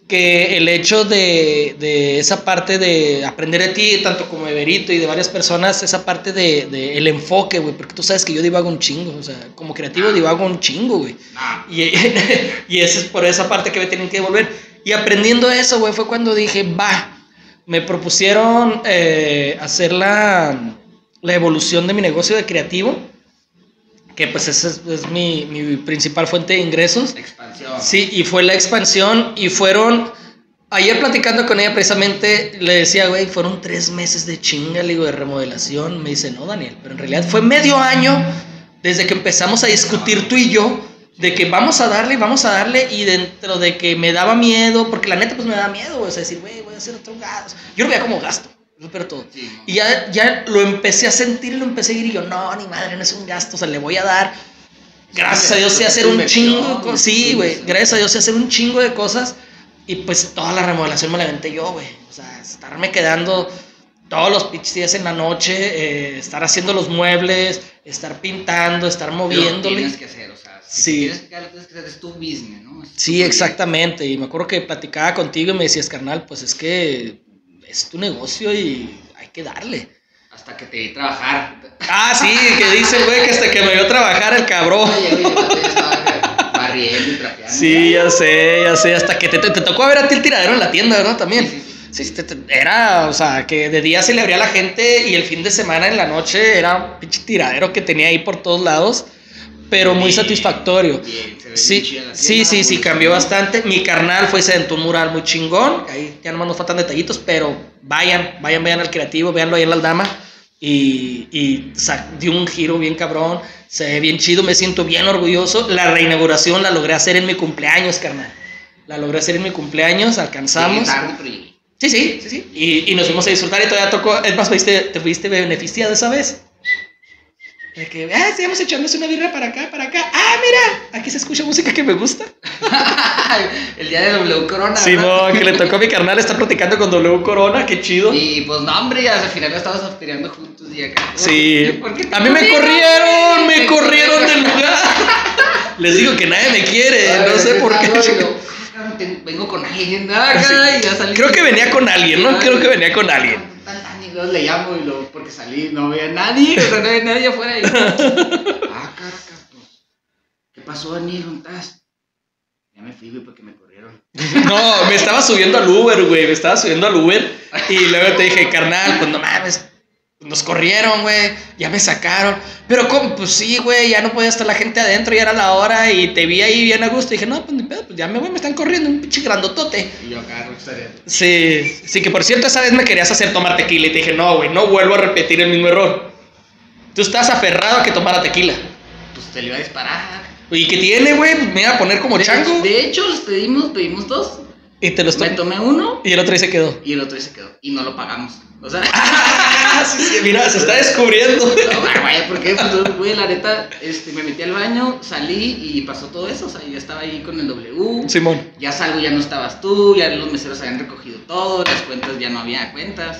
A: que el hecho de, de esa parte de aprender de ti, tanto como de Berito y de varias personas, esa parte de, de el enfoque, güey, porque tú sabes que yo divago un chingo, o sea, como creativo divago un chingo, güey. Y, y esa es por esa parte que me tienen que devolver. Y aprendiendo eso, güey, fue cuando dije, va, me propusieron eh, hacer la, la evolución de mi negocio de creativo, que pues esa es, es mi, mi principal fuente de ingresos.
B: Expansión.
A: Sí, y fue la expansión y fueron, ayer platicando con ella precisamente, le decía, güey, fueron tres meses de chinga, le digo, de remodelación. Me dice, no, Daniel, pero en realidad fue medio año desde que empezamos a discutir tú y yo, de que vamos a darle, vamos a darle, y dentro de que me daba miedo, porque la neta pues me daba miedo, güey, o sea, decir, güey, voy a hacer otro gasto. Yo lo veía como gasto. Pero todo. Sí, no. Y ya, ya lo empecé a sentir, lo empecé a ir y yo, no, ni madre, no es un gasto, o sea, le voy a dar. Gracias a Dios sé hacer un chingo de cosas. Sí, güey, gracias a Dios sé hacer un chingo de cosas. Y pues toda la remodelación me la aventé yo, güey. O sea, estarme quedando todos los pinches días en la noche, eh, estar haciendo los muebles, estar pintando, estar moviéndole.
B: Lo tienes que hacer, o sea, si
A: sí.
B: tienes que hacer, es tu business, ¿no? Es
A: sí, exactamente. Y me acuerdo que platicaba contigo y me decías, carnal, pues es que es tu negocio y hay que darle.
B: Hasta que te vi trabajar.
A: Ah, sí, que dice el güey que hasta que me vio trabajar el cabrón.
B: Oye, oye, yo estaba barriendo y trapeando.
A: Sí, ya sé, ya sé. Hasta que te, te, te tocó ver a ti el tiradero en la tienda, ¿verdad? También. Sí, sí, sí. sí te, te, era, o sea, que de día se le abría a la gente y el fin de semana en la noche era un pinche tiradero que tenía ahí por todos lados. Pero muy satisfactorio. Bien, se ve sí, bien tienda, sí, sí, sí, cambió bastante. Mi carnal fue, se aventó un mural muy chingón. Ahí ya nomás nos faltan detallitos, pero vayan, vayan, vayan al creativo, véanlo ahí en la Aldama. Y, y o sea, dio un giro bien cabrón. Se ve bien chido, me siento bien orgulloso. La reinauguración la logré hacer en mi cumpleaños, carnal. La logré hacer en mi cumpleaños, alcanzamos. Sí, sí, sí, sí, sí. Y, y nos fuimos a disfrutar y todavía tocó. Es más, ¿te, te fuiste beneficiado esa vez? De que, ah, estamos echándose una birra para acá, para acá. Ah, mira, aquí se escucha música que me gusta.
B: El día de W Corona.
A: Sí, no, que le tocó a mi carnal estar platicando con W Corona, qué chido.
B: Y pues no, hombre, al final lo estábamos aspirando juntos y acá.
A: Sí. ¿Por qué a mí me corrieron, me corrieron del lugar. Les digo que nadie me quiere, ay, no sé por qué.
B: Yo, vengo con alguien, acá, sí. Y ya salí.
A: Creo que venía con alguien, ¿no? Creo que venía con alguien.
B: Entonces le llamo y lo, porque salí, no había nadie, o sea, no había nadie afuera. Y, ah, caracas, pues, ¿qué pasó, Daniel? ¿Dónde estás? Ya me fui, güey, porque me corrieron.
A: No, me estaba subiendo al Uber, güey, me estaba subiendo al Uber. Y luego te dije, carnal, pues no mames, nos corrieron, güey, ya me sacaron. Pero, ¿cómo? Pues sí, güey, ya no podía estar la gente adentro, ya era la hora. Y te vi ahí bien a gusto. Y dije, no, pues ni pedo, pues ya me voy, me están corriendo, un pinche grandotote.
B: Y yo acá, estaría.
A: Sí, sí, que por cierto, esa vez me querías hacer tomar tequila. Y te dije, no, güey, no vuelvo a repetir el mismo error. Tú estás aferrado a que tomara tequila.
B: Pues te le iba a disparar.
A: ¿Y qué tiene, güey? Me iba a poner como
B: de,
A: chango.
B: De hecho, los pedimos, pedimos dos.
A: Y te los
B: Me tomé uno.
A: Y el otro ahí se quedó.
B: Y el otro ahí se quedó. Y no lo pagamos. O sea.
A: Ah, sí, sí, mira, se está descubriendo.
B: No, vaya, ¿por qué? Pues, güey, la neta, este, me metí al baño, salí y pasó todo eso. O sea, yo estaba ahí con el W.
A: Simón.
B: Ya salgo, ya no estabas tú, ya los meseros habían recogido todo, las cuentas ya no había cuentas.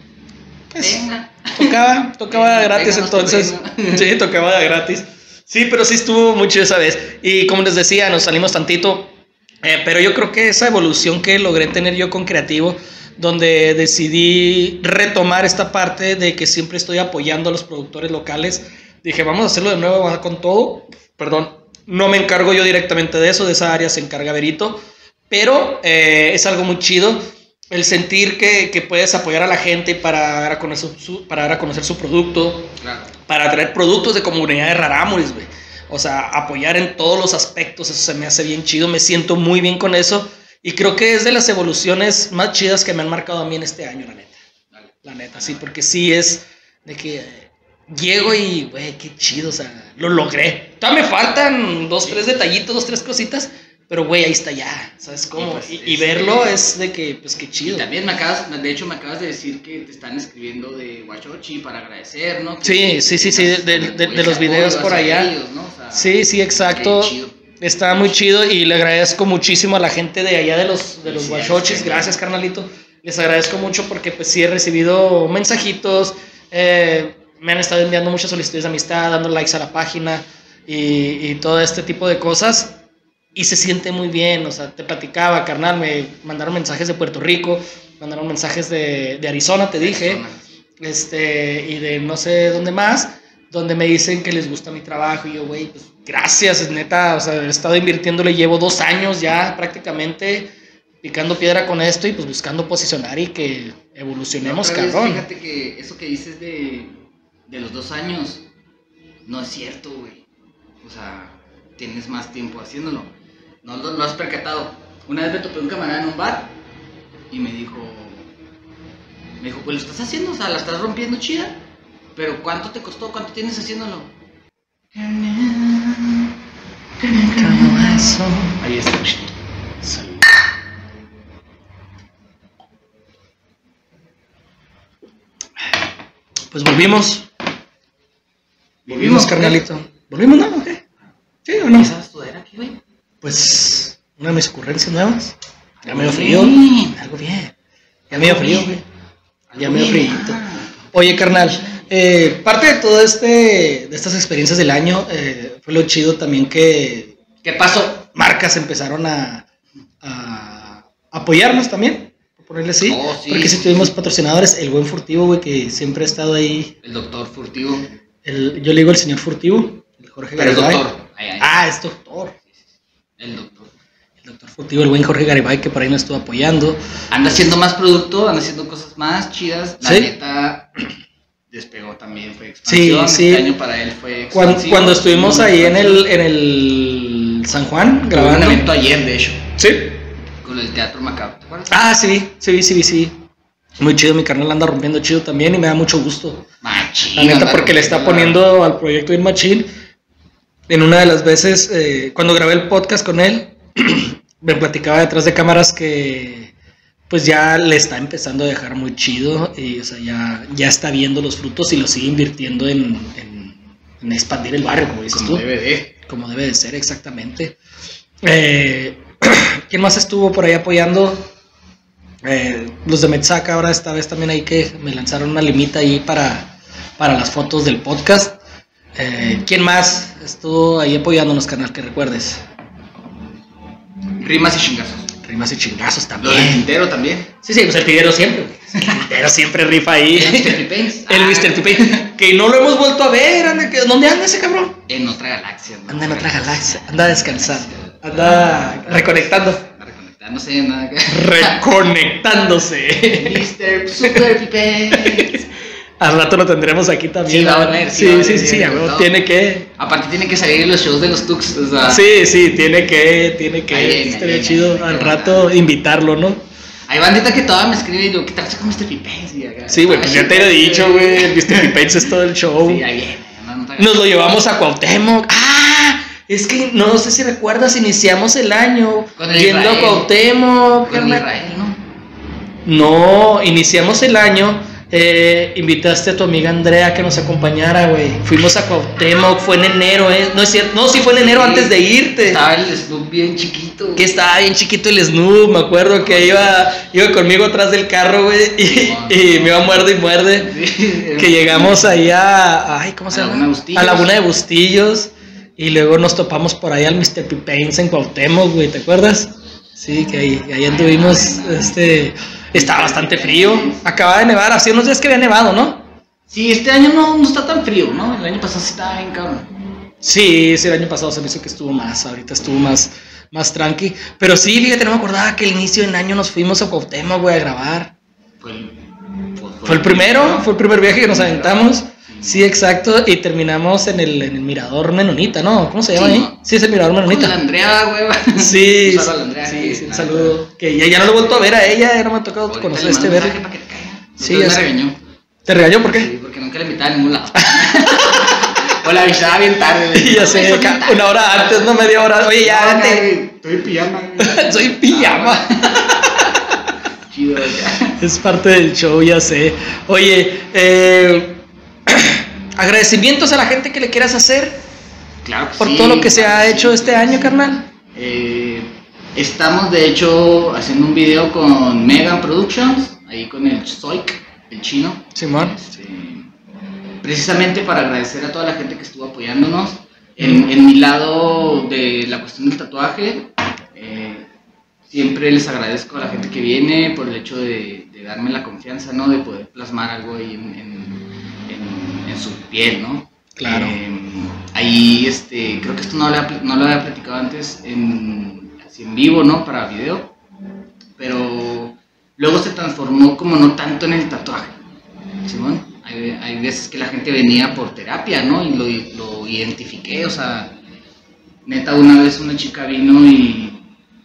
A: Pues, venga. Tocaba, tocaba venga, gratis venga, entonces. Sí, tocaba de gratis. Sí, pero sí estuvo mucho esa vez. Y como les decía, nos salimos tantito. Eh, pero yo creo que esa evolución que logré tener yo con Creativo, donde decidí retomar esta parte de que siempre estoy apoyando a los productores locales, dije, vamos a hacerlo de nuevo, vamos con todo. Perdón, no me encargo yo directamente de eso, de esa área se encarga Berito, pero eh, es algo muy chido el sentir que, que puedes apoyar a la gente para dar a conocer su, para dar a conocer su producto, claro. Para traer productos de comunidades rarámuris, güey. O sea, apoyar en todos los aspectos, eso se me hace bien chido, me siento muy bien con eso. Y creo que es de las evoluciones más chidas que me han marcado a mí en este año, la neta. La neta, sí, porque sí es de que eh, llego y, güey, qué chido, o sea, lo logré. Todavía me faltan dos, tres detallitos, dos, tres cositas, pero, güey, ahí está ya, ¿sabes cómo? Y, pues, y, y verlo es de que, pues, qué chido.
B: Y también me acabas, de hecho, me acabas de decir que te están escribiendo de Huachochi para agradecer, ¿no? Que,
A: sí, sí, sí, sí, de, de, de, de los videos por allá. Ellos, ¿no? O sea, sí, sí, exacto. Está muy chido y le agradezco muchísimo a la gente de allá de los, de los Huachochis. Gracias, carnalito. Les agradezco mucho porque pues sí he recibido mensajitos, eh, me han estado enviando muchas solicitudes de amistad, dando likes a la página y, y todo este tipo de cosas. y se siente muy bien, o sea, te platicaba, carnal, me mandaron mensajes de Puerto Rico, mandaron mensajes de, de Arizona, te dije, Arizona. este, y de no sé dónde más, donde me dicen que les gusta mi trabajo, y yo, güey, pues gracias, es neta, o sea, he estado invirtiéndole, llevo dos años ya prácticamente picando piedra con esto y pues buscando posicionar y que evolucionemos, no, cabrón.
B: Fíjate que eso que dices de, de los dos años no es cierto, güey. O sea, tienes más tiempo haciéndolo. No lo, lo has percatado. Una vez me topé un camarada en un bar y me dijo, me dijo, pues lo estás haciendo, o sea, la estás rompiendo chida, pero ¿cuánto te costó? ¿Cuánto tienes haciéndolo? Ahí está. Salud.
A: Pues volvimos. Volvimos, carnalito. ¿Volvimos, no? ¿O qué? ¿Sí o no?
B: ¿Qué sabes estudiar aquí, güey?
A: Pues una de mis ocurrencias nuevas. Ya me dio frío. Algo bien. Ya me dio frío, güey. Ya me dio frío. Oye, carnal, eh, parte de todo este, de estas experiencias del año, eh, fue lo chido también que...
B: ¿Qué pasó?
A: Marcas empezaron a, a apoyarnos también. Ponerle así, oh, sí, porque si sí, tuvimos sí. patrocinadores, el buen Furtivo, güey, que siempre ha estado ahí.
B: El doctor Furtivo.
A: El, yo le digo el señor Furtivo, el Jorge
B: Pero
A: Garibay.
B: El doctor. Ay, ay.
A: Ah, es doctor.
B: El doctor.
A: El doctor Furtivo, el buen Jorge Garibay, que por ahí nos estuvo apoyando.
B: Anda haciendo más producto, anda haciendo cosas más chidas. La ¿Sí? neta despegó también, fue expansión.
A: Sí, sí.
B: Este año para él fue
A: cuando, cuando estuvimos ahí en el, en el San Juan grabando.
B: Un evento ayer, de hecho.
A: Sí.
B: Con el Teatro Macabro, ¿te acuerdas?
A: Ah, sí, sí, sí, sí. Muy chido, mi carnal anda rompiendo chido también y me da mucho gusto.
B: Machín.
A: La neta, porque le está poniendo al proyecto bien machín. En una de las veces, eh, cuando grabé el podcast con él, me platicaba detrás de cámaras que pues ya le está empezando a dejar muy chido y, o sea, ya, ya está viendo los frutos y lo sigue invirtiendo en, en, en expandir el barrio, como dices
B: como
A: tú.
B: Como debe de.
A: Como debe de ser, exactamente. Eh... ¿Quién más estuvo por ahí apoyando? Eh, los de Metzaca, ahora esta vez también ahí que me lanzaron una limita ahí para, para las fotos del podcast. Eh, ¿Quién más estuvo ahí apoyándonos, carnal, que recuerdes?
B: Rimas y chingazos.
A: Rimas y chingazos también.
B: Lo del Tintero también.
A: Sí, sí, pues el Tiguero siempre. El Tintero siempre rifa ahí.
B: El mister Pipains.
A: El ah. mister Pipains. Que no lo hemos vuelto a ver. Anda, ¿dónde anda ese cabrón?
B: En otra galaxia. ¿No?
A: Anda en otra galaxia. Anda descansando. Anda reconectando.
B: Reconectándose, nada que.
A: Reconectándose.
B: mister Super Pipains.
A: Al rato lo tendremos aquí también.
B: Sí, va a venir.
A: Sí, sí, sí, sí, sí, sí, tiene que.
B: Aparte, tiene que salir en los shows de los Tux. O sea,
A: sí, sí, tiene que, tiene que. Ahí, estaría ahí, chido ahí, al rato nada. Invitarlo, ¿no?
B: Hay bandita que toda me escribe y digo, ¿qué tal con mister Pipains?
A: Sí, güey, pues ya te lo he dicho, güey. El mister Pipains es todo el show.
B: Sí, ahí viene. No, no
A: Nos lo llevamos a Cuauhtémoc. ¡Ah! Es que no sé si recuerdas, iniciamos el año
B: con el
A: yendo
B: Israel.
A: a Cuauhtémoc.
B: Con el Israel, ¿no?
A: No, iniciamos el año. Eh, invitaste a tu amiga Andrea que nos acompañara, güey. Fuimos a Cuauhtémoc, fue en enero, ¿eh? No es cierto, no, sí fue en enero sí, antes de irte.
B: Estaba el Snoop bien chiquito.
A: Que estaba bien chiquito el Snoop, me acuerdo que iba, iba conmigo atrás del carro, güey, y, sí, y me iba muerde y muerde. Sí, que llegamos ahí a, ay, ¿cómo se llama? A Laguna de Bustillos. Y luego nos topamos por ahí al mister Pipains en Cuauhtémoc, güey, ¿te acuerdas? Sí, que ahí, ahí anduvimos, este... Estaba bastante frío. Acababa de nevar, hace unos días que había nevado, ¿no?
B: Sí, este año no, no está tan frío, ¿no? El año pasado sí estaba bien cabrón.
A: Sí, sí, el año pasado se me hizo que estuvo más, ahorita estuvo más, más tranqui. Pero sí, fíjate, no me acordaba que el inicio del año nos fuimos a Cuauhtémoc, güey, a grabar.
B: Fue el, fue, fue
A: fue el primero, fue el primer viaje que nos aventamos. Sí, exacto, y terminamos en el, en el Mirador Menonita, ¿no? ¿Cómo se llama sí, ahí? No. Sí, es el Mirador Menonita.
B: Con la Andrea, güey.
A: Sí,
B: un saludo a la Andrea.
A: Sí, sí, un saludo. Que ya, ya no lo he vuelto a ver a ella, ya no me ha tocado
B: ahorita
A: conocer este ver.
B: Sí, me regañó.
A: ¿Te regañó por qué?
B: Sí, porque nunca le invitaba a ningún lado. O la avisaba bien tarde.
A: Güey. Ya sé, una hora antes, no media hora. Oye, ya,
B: no, vente. Estoy en pijama.
A: Soy en pijama.
B: Chido, ya.
A: Es parte del show, ya sé. Oye, eh... agradecimientos a la gente que le quieras hacer.
B: Claro que
A: por
B: sí,
A: todo lo que se
B: claro
A: ha
B: sí,
A: hecho este año,
B: sí.
A: carnal.
B: Eh, estamos de hecho haciendo un video con Megan Productions, ahí con el Zoic, el chino.
A: Simón.
B: Este, precisamente para agradecer a toda la gente que estuvo apoyándonos. En, en mi lado de la cuestión del tatuaje, eh, siempre les agradezco a la gente que viene por el hecho de, de darme la confianza, ¿no? De poder plasmar algo ahí en, en, en, en su piel, ¿no?
A: Claro.
B: Eh, ahí, este, creo que esto no lo, había, no lo había platicado antes en, así en vivo, ¿no? Para video, pero luego se transformó como no tanto en el tatuaje, ¿Simón? Hay, hay veces que la gente venía por terapia, ¿no? Y lo, lo identifiqué, o sea, neta, una vez una chica vino y,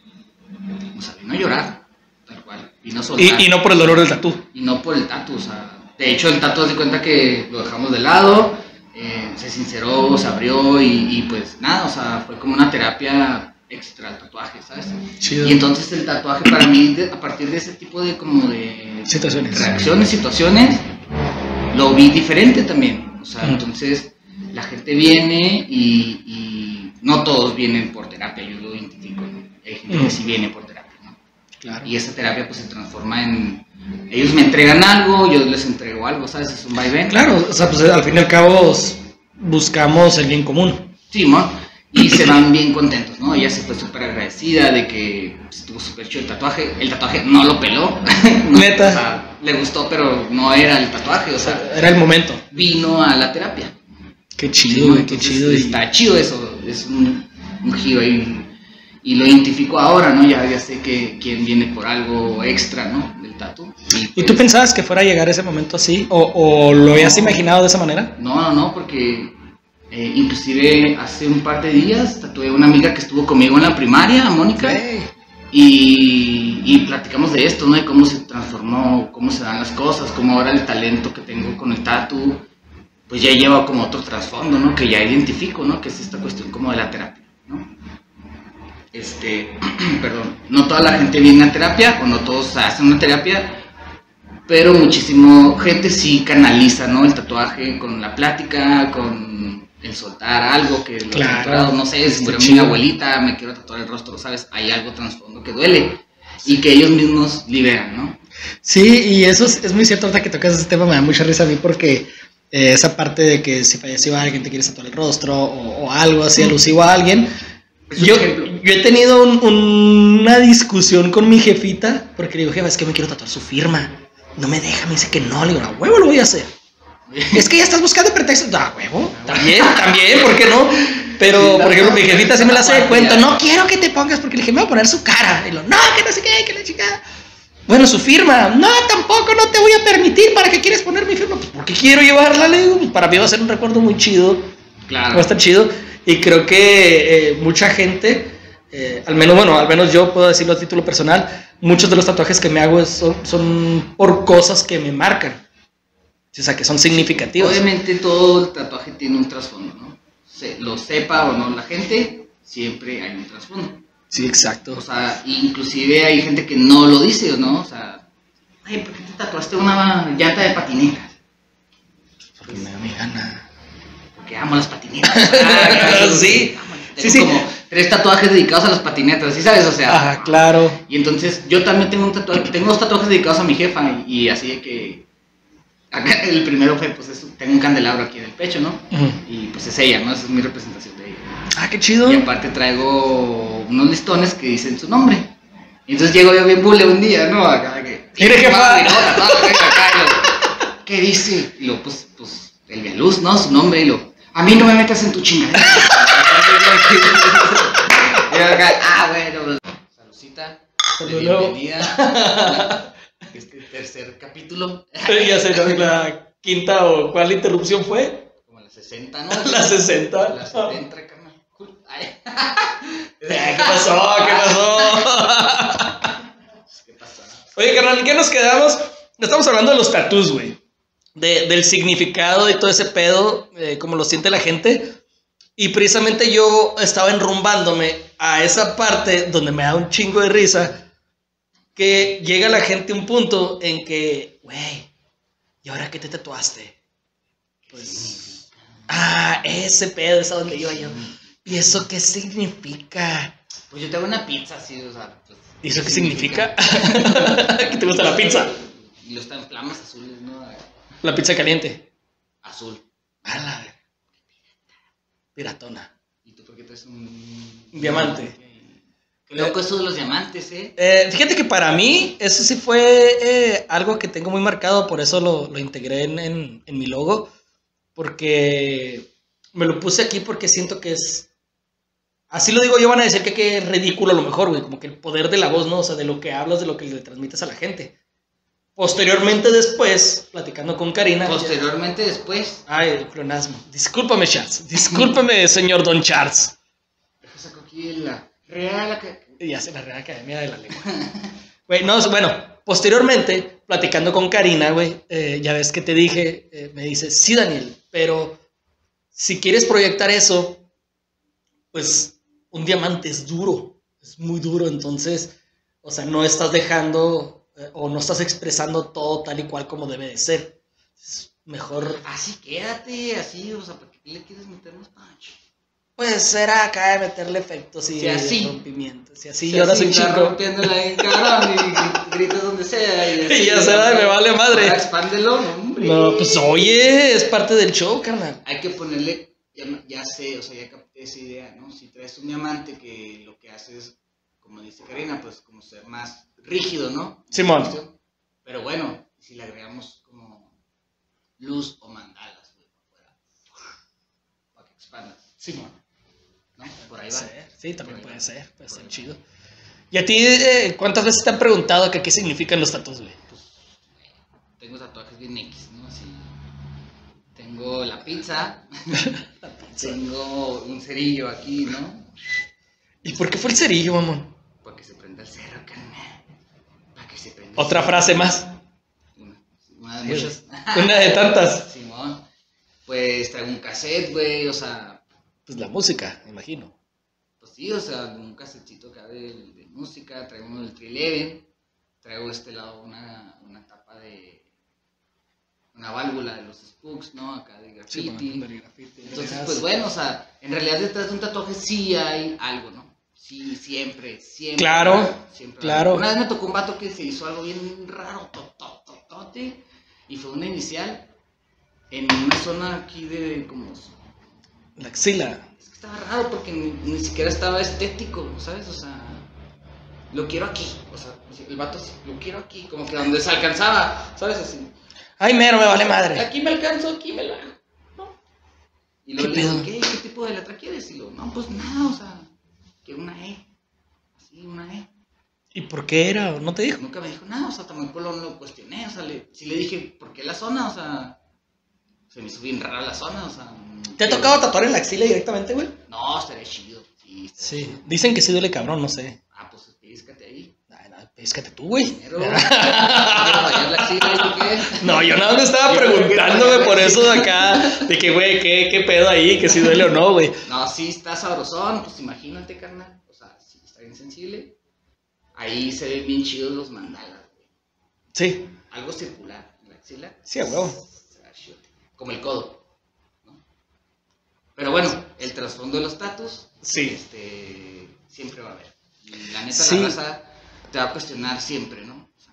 B: o sea, vino a llorar, tal cual, vino a soltar.
A: Y, y no por el dolor del tatú.
B: Y no por el tatu, o sea, de hecho el tatu, haz de cuenta que lo dejamos de lado, eh, se sinceró, se abrió y, y pues nada, o sea, fue como una terapia extra al tatuaje, ¿sabes?
A: Chido.
B: Y entonces el tatuaje para mí, de, a partir de ese tipo de como de
A: situaciones,
B: reacciones, situaciones, lo vi diferente también, o sea, mm. entonces la gente viene y, y no todos vienen por terapia, yo lo identifico, ¿no? Hay gente mm. que sí viene por terapia, ¿no?
A: Claro.
B: Y esa terapia pues se transforma en, ellos me entregan algo, yo les entrego algo, ¿sabes? Es un vaivén.
A: Claro, o sea, pues al fin y al cabo buscamos el bien común.
B: Sí, ¿no? Y se van bien contentos, ¿no? Ella se fue súper agradecida de que estuvo súper chido el tatuaje. El tatuaje no lo peló. No,
A: neta.
B: O sea, le gustó, pero no era el tatuaje, o sea.
A: Era el momento.
B: Vino a la terapia.
A: Qué chido,
B: sí,
A: qué chido.
B: Está y... chido eso, es un, un giro ahí. Y lo identifico ahora, ¿no? Ya, ya sé que quién viene por algo extra, ¿no? Del tatu.
A: Y, pues, ¿Y tú pensabas que fuera a llegar ese momento así? ¿O, o lo habías no, imaginado de esa manera?
B: No, no, no, porque... Eh, inclusive hace un par de días tatué a una amiga que estuvo conmigo en la primaria, Mónica, hey. y, y platicamos de esto, ¿no? De cómo se transformó, cómo se dan las cosas, cómo ahora el talento que tengo con el tatu, pues ya lleva como otro trasfondo, ¿no? Que ya identifico, ¿no? Que es esta cuestión como de la terapia, ¿no? Este, perdón, no toda la gente viene a terapia, o no todos hacen una terapia, pero muchísimo gente sí canaliza, ¿no? El tatuaje con la plática, con el soltar algo que lo claro. tatuado, no sé, si fuera mi abuelita, me quiero tatuar el rostro, ¿sabes? Hay algo trasfondo que duele y que ellos mismos liberan, ¿no?
A: Sí, y eso es, es muy cierto. Ahorita que tocas ese tema me da mucha risa a mí porque eh, esa parte de que si falleció alguien te quieres tatuar el rostro o, o algo así alusivo a alguien. Yo, yo he tenido un, un, una discusión con mi jefita porque le digo, jefa, es que me quiero tatuar su firma. No me deja, me dice que no, le digo, a huevo lo voy a hacer. Es que ya estás buscando pretextos. Ah, huevo, también, también, ¿por qué no? Pero, por ejemplo, mi jefita sí me la hace de cuenta. No quiero que te pongas porque le dije, me voy a poner su cara. Y lo, no, que no sé qué, que la chica. Bueno, su firma. No, tampoco, no te voy a permitir. ¿Para qué quieres poner mi firma? Pues porque quiero llevarla, le digo. Pues para mí va a ser un recuerdo muy chido.
B: Claro.
A: Va a estar chido. Y creo que eh, mucha gente, eh, al menos, bueno, al menos yo puedo decirlo a título personal, muchos de los tatuajes que me hago son, son por cosas que me marcan. O sea, que son significativos.
B: Obviamente todo el tatuaje tiene un trasfondo, ¿no? Se, lo sepa o no la gente, siempre hay un trasfondo.
A: Sí, exacto.
B: O sea, inclusive hay gente que no lo dice, ¿no? O sea, ay, ¿por qué te tatuaste una llanta de patinetas?
A: Porque me da mi gana.
B: Porque amo las patinetas. Ah,
A: sí.
B: Tengo
A: sí,
B: como
A: sí.
B: tres tatuajes dedicados a las patinetas, ¿sí sabes? O sea.
A: Ah, claro.
B: Y entonces yo también tengo un tatuaje, tengo dos tatuajes dedicados a mi jefa y, y así de que el primero fue, pues, eso, tengo un candelabro aquí en el pecho, ¿no? Uh-huh. Y pues es ella, ¿no? Esa es mi representación de ella.
A: Ah, qué chido.
B: Y aparte traigo unos listones que dicen su nombre. Y entonces llego yo bien bule un día, ¿no? Acá, que...
A: ¡Mire, jefa!
B: ¿Qué dice? Y lo, pues, pues, el Vialuz, ¿no? Su nombre, y lo, a mí no me metas en tu chingadera. Y acá, ah, bueno, saludcita, bienvenida. Este tercer capítulo.
A: Ya sé, ¿no? La quinta o cuál interrupción fue.
B: Como la sesenta, ¿no?
A: La sesenta.
B: La setenta, carnal.
A: ¿Qué pasó? ¿Qué pasó?
B: ¿Qué pasó?
A: Oye, carnal, ¿qué nos quedamos? Estamos hablando de los tatús, güey. De, del significado y todo ese pedo, eh, como lo siente la gente. Y precisamente yo estaba enrumbándome a esa parte donde me da un chingo de risa. Que llega la gente a un punto en que, güey, ¿y ahora qué te tatuaste? Pues, ah, ese pedo es a donde iba yo. ¿Y eso qué significa?
B: Pues yo tengo una pizza, sí, o sea. Pues,
A: ¿y eso qué significa? ¿Qué te gusta la pizza?
B: Y lo está en flamas azules, ¿no?
A: La pizza caliente.
B: Azul.
A: A la piratona.
B: ¿Y tú por qué traes un...
A: Un diamante.
B: Qué loco eso de los diamantes, ¿eh?
A: Eh, fíjate que para mí eso sí fue eh, algo que tengo muy marcado, por eso lo, lo integré en, en, en mi logo, porque me lo puse aquí porque siento que es, así lo digo yo, van a decir que, que es ridículo a lo mejor, güey, como que el poder de la voz, ¿no? O sea, de lo que hablas, de lo que le transmites a la gente. Posteriormente después, platicando con Karina.
B: Posteriormente ya... después.
A: Ay, el clonasmo. Discúlpame, Charles. Discúlpame, señor Don Charles.
B: Deja saco aquí la... Real Academia.
A: Y hace la Real Academia de la Lengua. Güey, no, bueno, posteriormente, platicando con Karina, güey, eh, ya ves que te dije, eh, me dice, sí, Daniel, pero si quieres proyectar eso, pues un diamante es duro, es muy duro, entonces, o sea, no estás dejando eh, o no estás expresando todo tal y cual como debe de ser. Es mejor...
B: Así quédate, así, o sea, ¿para qué le quieres meter más punch?
A: Pues era acá de meterle efectos y
B: si así,
A: rompimientos. Y así,
B: si
A: y ahora
B: así,
A: soy chico.
B: rompiéndola en cabrón y gritas donde sea. Y, así,
A: y ya se da, me vale madre.
B: Ahora expándelo, no, hombre.
A: No, pues oye, es parte del show, carnal.
B: Hay que ponerle, ya, ya sé, o sea, ya capté esa idea, ¿no? Si traes un diamante que lo que hace es, como dice Karina, pues como ser más rígido, ¿no?
A: Simón.
B: Pero bueno, si le agregamos como luz o mandalas, güey, por fuera, para que expandas.
A: Simón.
B: ¿No? Por ahí va.
A: Sí, también puede ser, puede ser chido. ¿Y a ti eh, cuántas veces te han preguntado que qué significan los tatuajes, güey?
B: Pues, tengo tatuajes bien X, ¿no? Así, tengo la pizza,
A: La pizza.
B: Tengo un cerillo aquí, ¿no?
A: ¿Y por qué fue el cerillo, mamón?
B: Para que se prenda el cerro, carnal. Para que se prenda el
A: Otra
B: cerro.
A: frase más.
B: Una, una de muchas.
A: Una de tantas.
B: Simón. Pues traigo un cassette, güey, o sea...
A: Pues la música, me imagino.
B: Pues sí, o sea, un casetcito acá de, de música, traigo uno del tres once, traigo este lado una, una tapa de, una válvula de los Spooks, ¿no? Acá de graffiti.
A: Sí, bueno, de graffiti.
B: Entonces, pues bueno, o sea, en realidad detrás de un tatuaje sí hay algo, ¿no? Sí, siempre, siempre.
A: Claro,
B: siempre
A: claro.
B: Una vez me tocó un vato que se hizo algo bien raro, totototote, y fue una inicial en una zona aquí de como...
A: La axila.
B: Es que estaba raro porque ni, ni siquiera estaba estético, ¿sabes? O sea, lo quiero aquí. O sea, el vato así, lo quiero aquí, como que donde se alcanzaba, ¿sabes? Así.
A: Ay, mero, me vale madre.
B: Aquí me alcanzo, aquí me lo hago, ¿no? Y luego
A: ¿Qué
B: le digo,
A: pedo?
B: ¿qué? ¿Qué tipo de letra quieres? Y luego, no, pues nada, o sea, quiero una E. Así, una E.
A: ¿Y por qué era? ¿No te dijo?
B: Nunca me dijo nada, o sea, tampoco lo, lo cuestioné, o sea, le, si le dije, ¿por qué la zona? O sea, se me hizo bien rara la zona, o sea...
A: ¿Te ha tocado tatuar en la axila directamente, güey?
B: No, estaría chido. Sí, estaría
A: Sí.
B: chido.
A: Dicen que sí duele cabrón, no sé.
B: Ah, pues píscate ahí.
A: Ay, no, péscate tú, güey.
B: Primero, ¿quiero rayar la axila y yo qué?
A: No, yo nada más me estaba
B: Yo creo que
A: preguntándome
B: no,
A: por
B: güey.
A: eso de acá. De que, güey, ¿qué, qué pedo ahí? Que si duele o no, güey.
B: No, sí está sabrosón, pues imagínate, carnal. O sea, sí está bien sensible. Ahí se ven bien chidos los mandalas, güey.
A: Sí.
B: Algo circular en la axila.
A: Sí, a huevo.
B: Se va chido. Como el codo, ¿no? Pero bueno, el trasfondo de los tatus,
A: Sí.
B: este, siempre va a haber. Y la neta,
A: Sí.
B: la raza te va a cuestionar siempre, ¿no? O sea,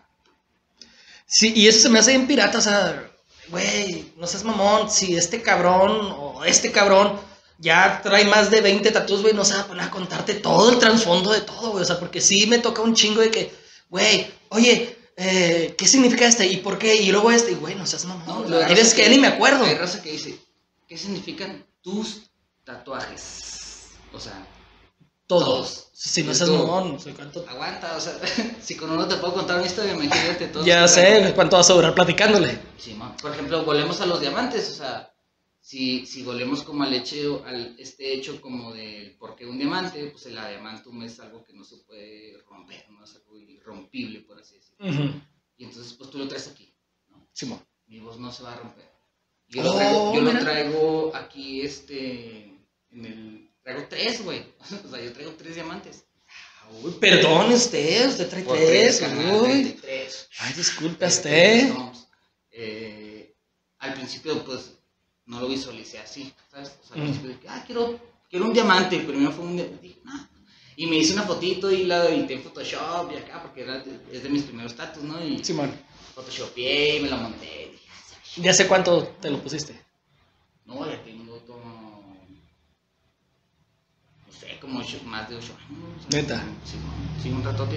A: Sí, y eso se me hace bien pirata, o sea, güey, no seas mamón, si este cabrón o este cabrón ya trae más de veinte tatuajes, güey, no se va a poner a contarte todo el trasfondo de todo, güey, o sea, porque sí me toca un chingo de que, güey, oye, eh, ¿qué significa este? ¿Y por qué? Y luego este, y güey, no seas mamón,
B: no,
A: o
B: la
A: sea, hay
B: raza
A: veces que ya ni me acuerdo.
B: Hay raza que dice, ¿qué significan tus tatuajes? O sea,
A: Todos.
B: todos.
A: Si no
B: Yo
A: seas
B: todo.
A: mamón, o sea, ¿cuánto?
B: aguanta, o sea, si con uno te puedo contar una historia, imagínate todo.
A: Ya sé, ¿cuánto vas a durar platicándole?
B: Sí, ma. Por ejemplo, volvemos a los diamantes, o sea, si, si volvemos como al hecho, al este hecho como de por qué un diamante, pues el adiamantum es algo que no se puede romper, no es algo irrompible, por así decirlo.
A: Ujú.
B: Y entonces, pues tú lo traes aquí, ¿no?
A: Simón.
B: Mi voz no se va a romper. Yo,
A: Oh,
B: lo, traigo, yo lo
A: mira.
B: traigo aquí, este, en el, traigo tres, güey, o sea, yo traigo tres diamantes.
A: Uy, perdone usted, usted trae
B: Por
A: tres,
B: carnal,
A: uy.
B: treinta y tres.
A: Ay, disculpe
B: Este,
A: usted.
B: somos, eh, al principio, pues, no lo visualicé así, ¿sabes? O sea, al
A: Mm.
B: principio dije, ah, quiero, quiero un diamante. Primero fue un diamante. Dije, no. Y me hice una fotito y la edité en Photoshop y acá, porque era de- es de mis primeros tatus, ¿no? Y
A: Simón.
B: Photoshopeé y me la monté. Dije, ah, se ve chido.
A: ¿Ya sé cuánto te lo pusiste?
B: No, ya tengo como sé, como ocho, más de ocho años. O
A: sea, ¿neta?
B: Sí, sí, un ratote.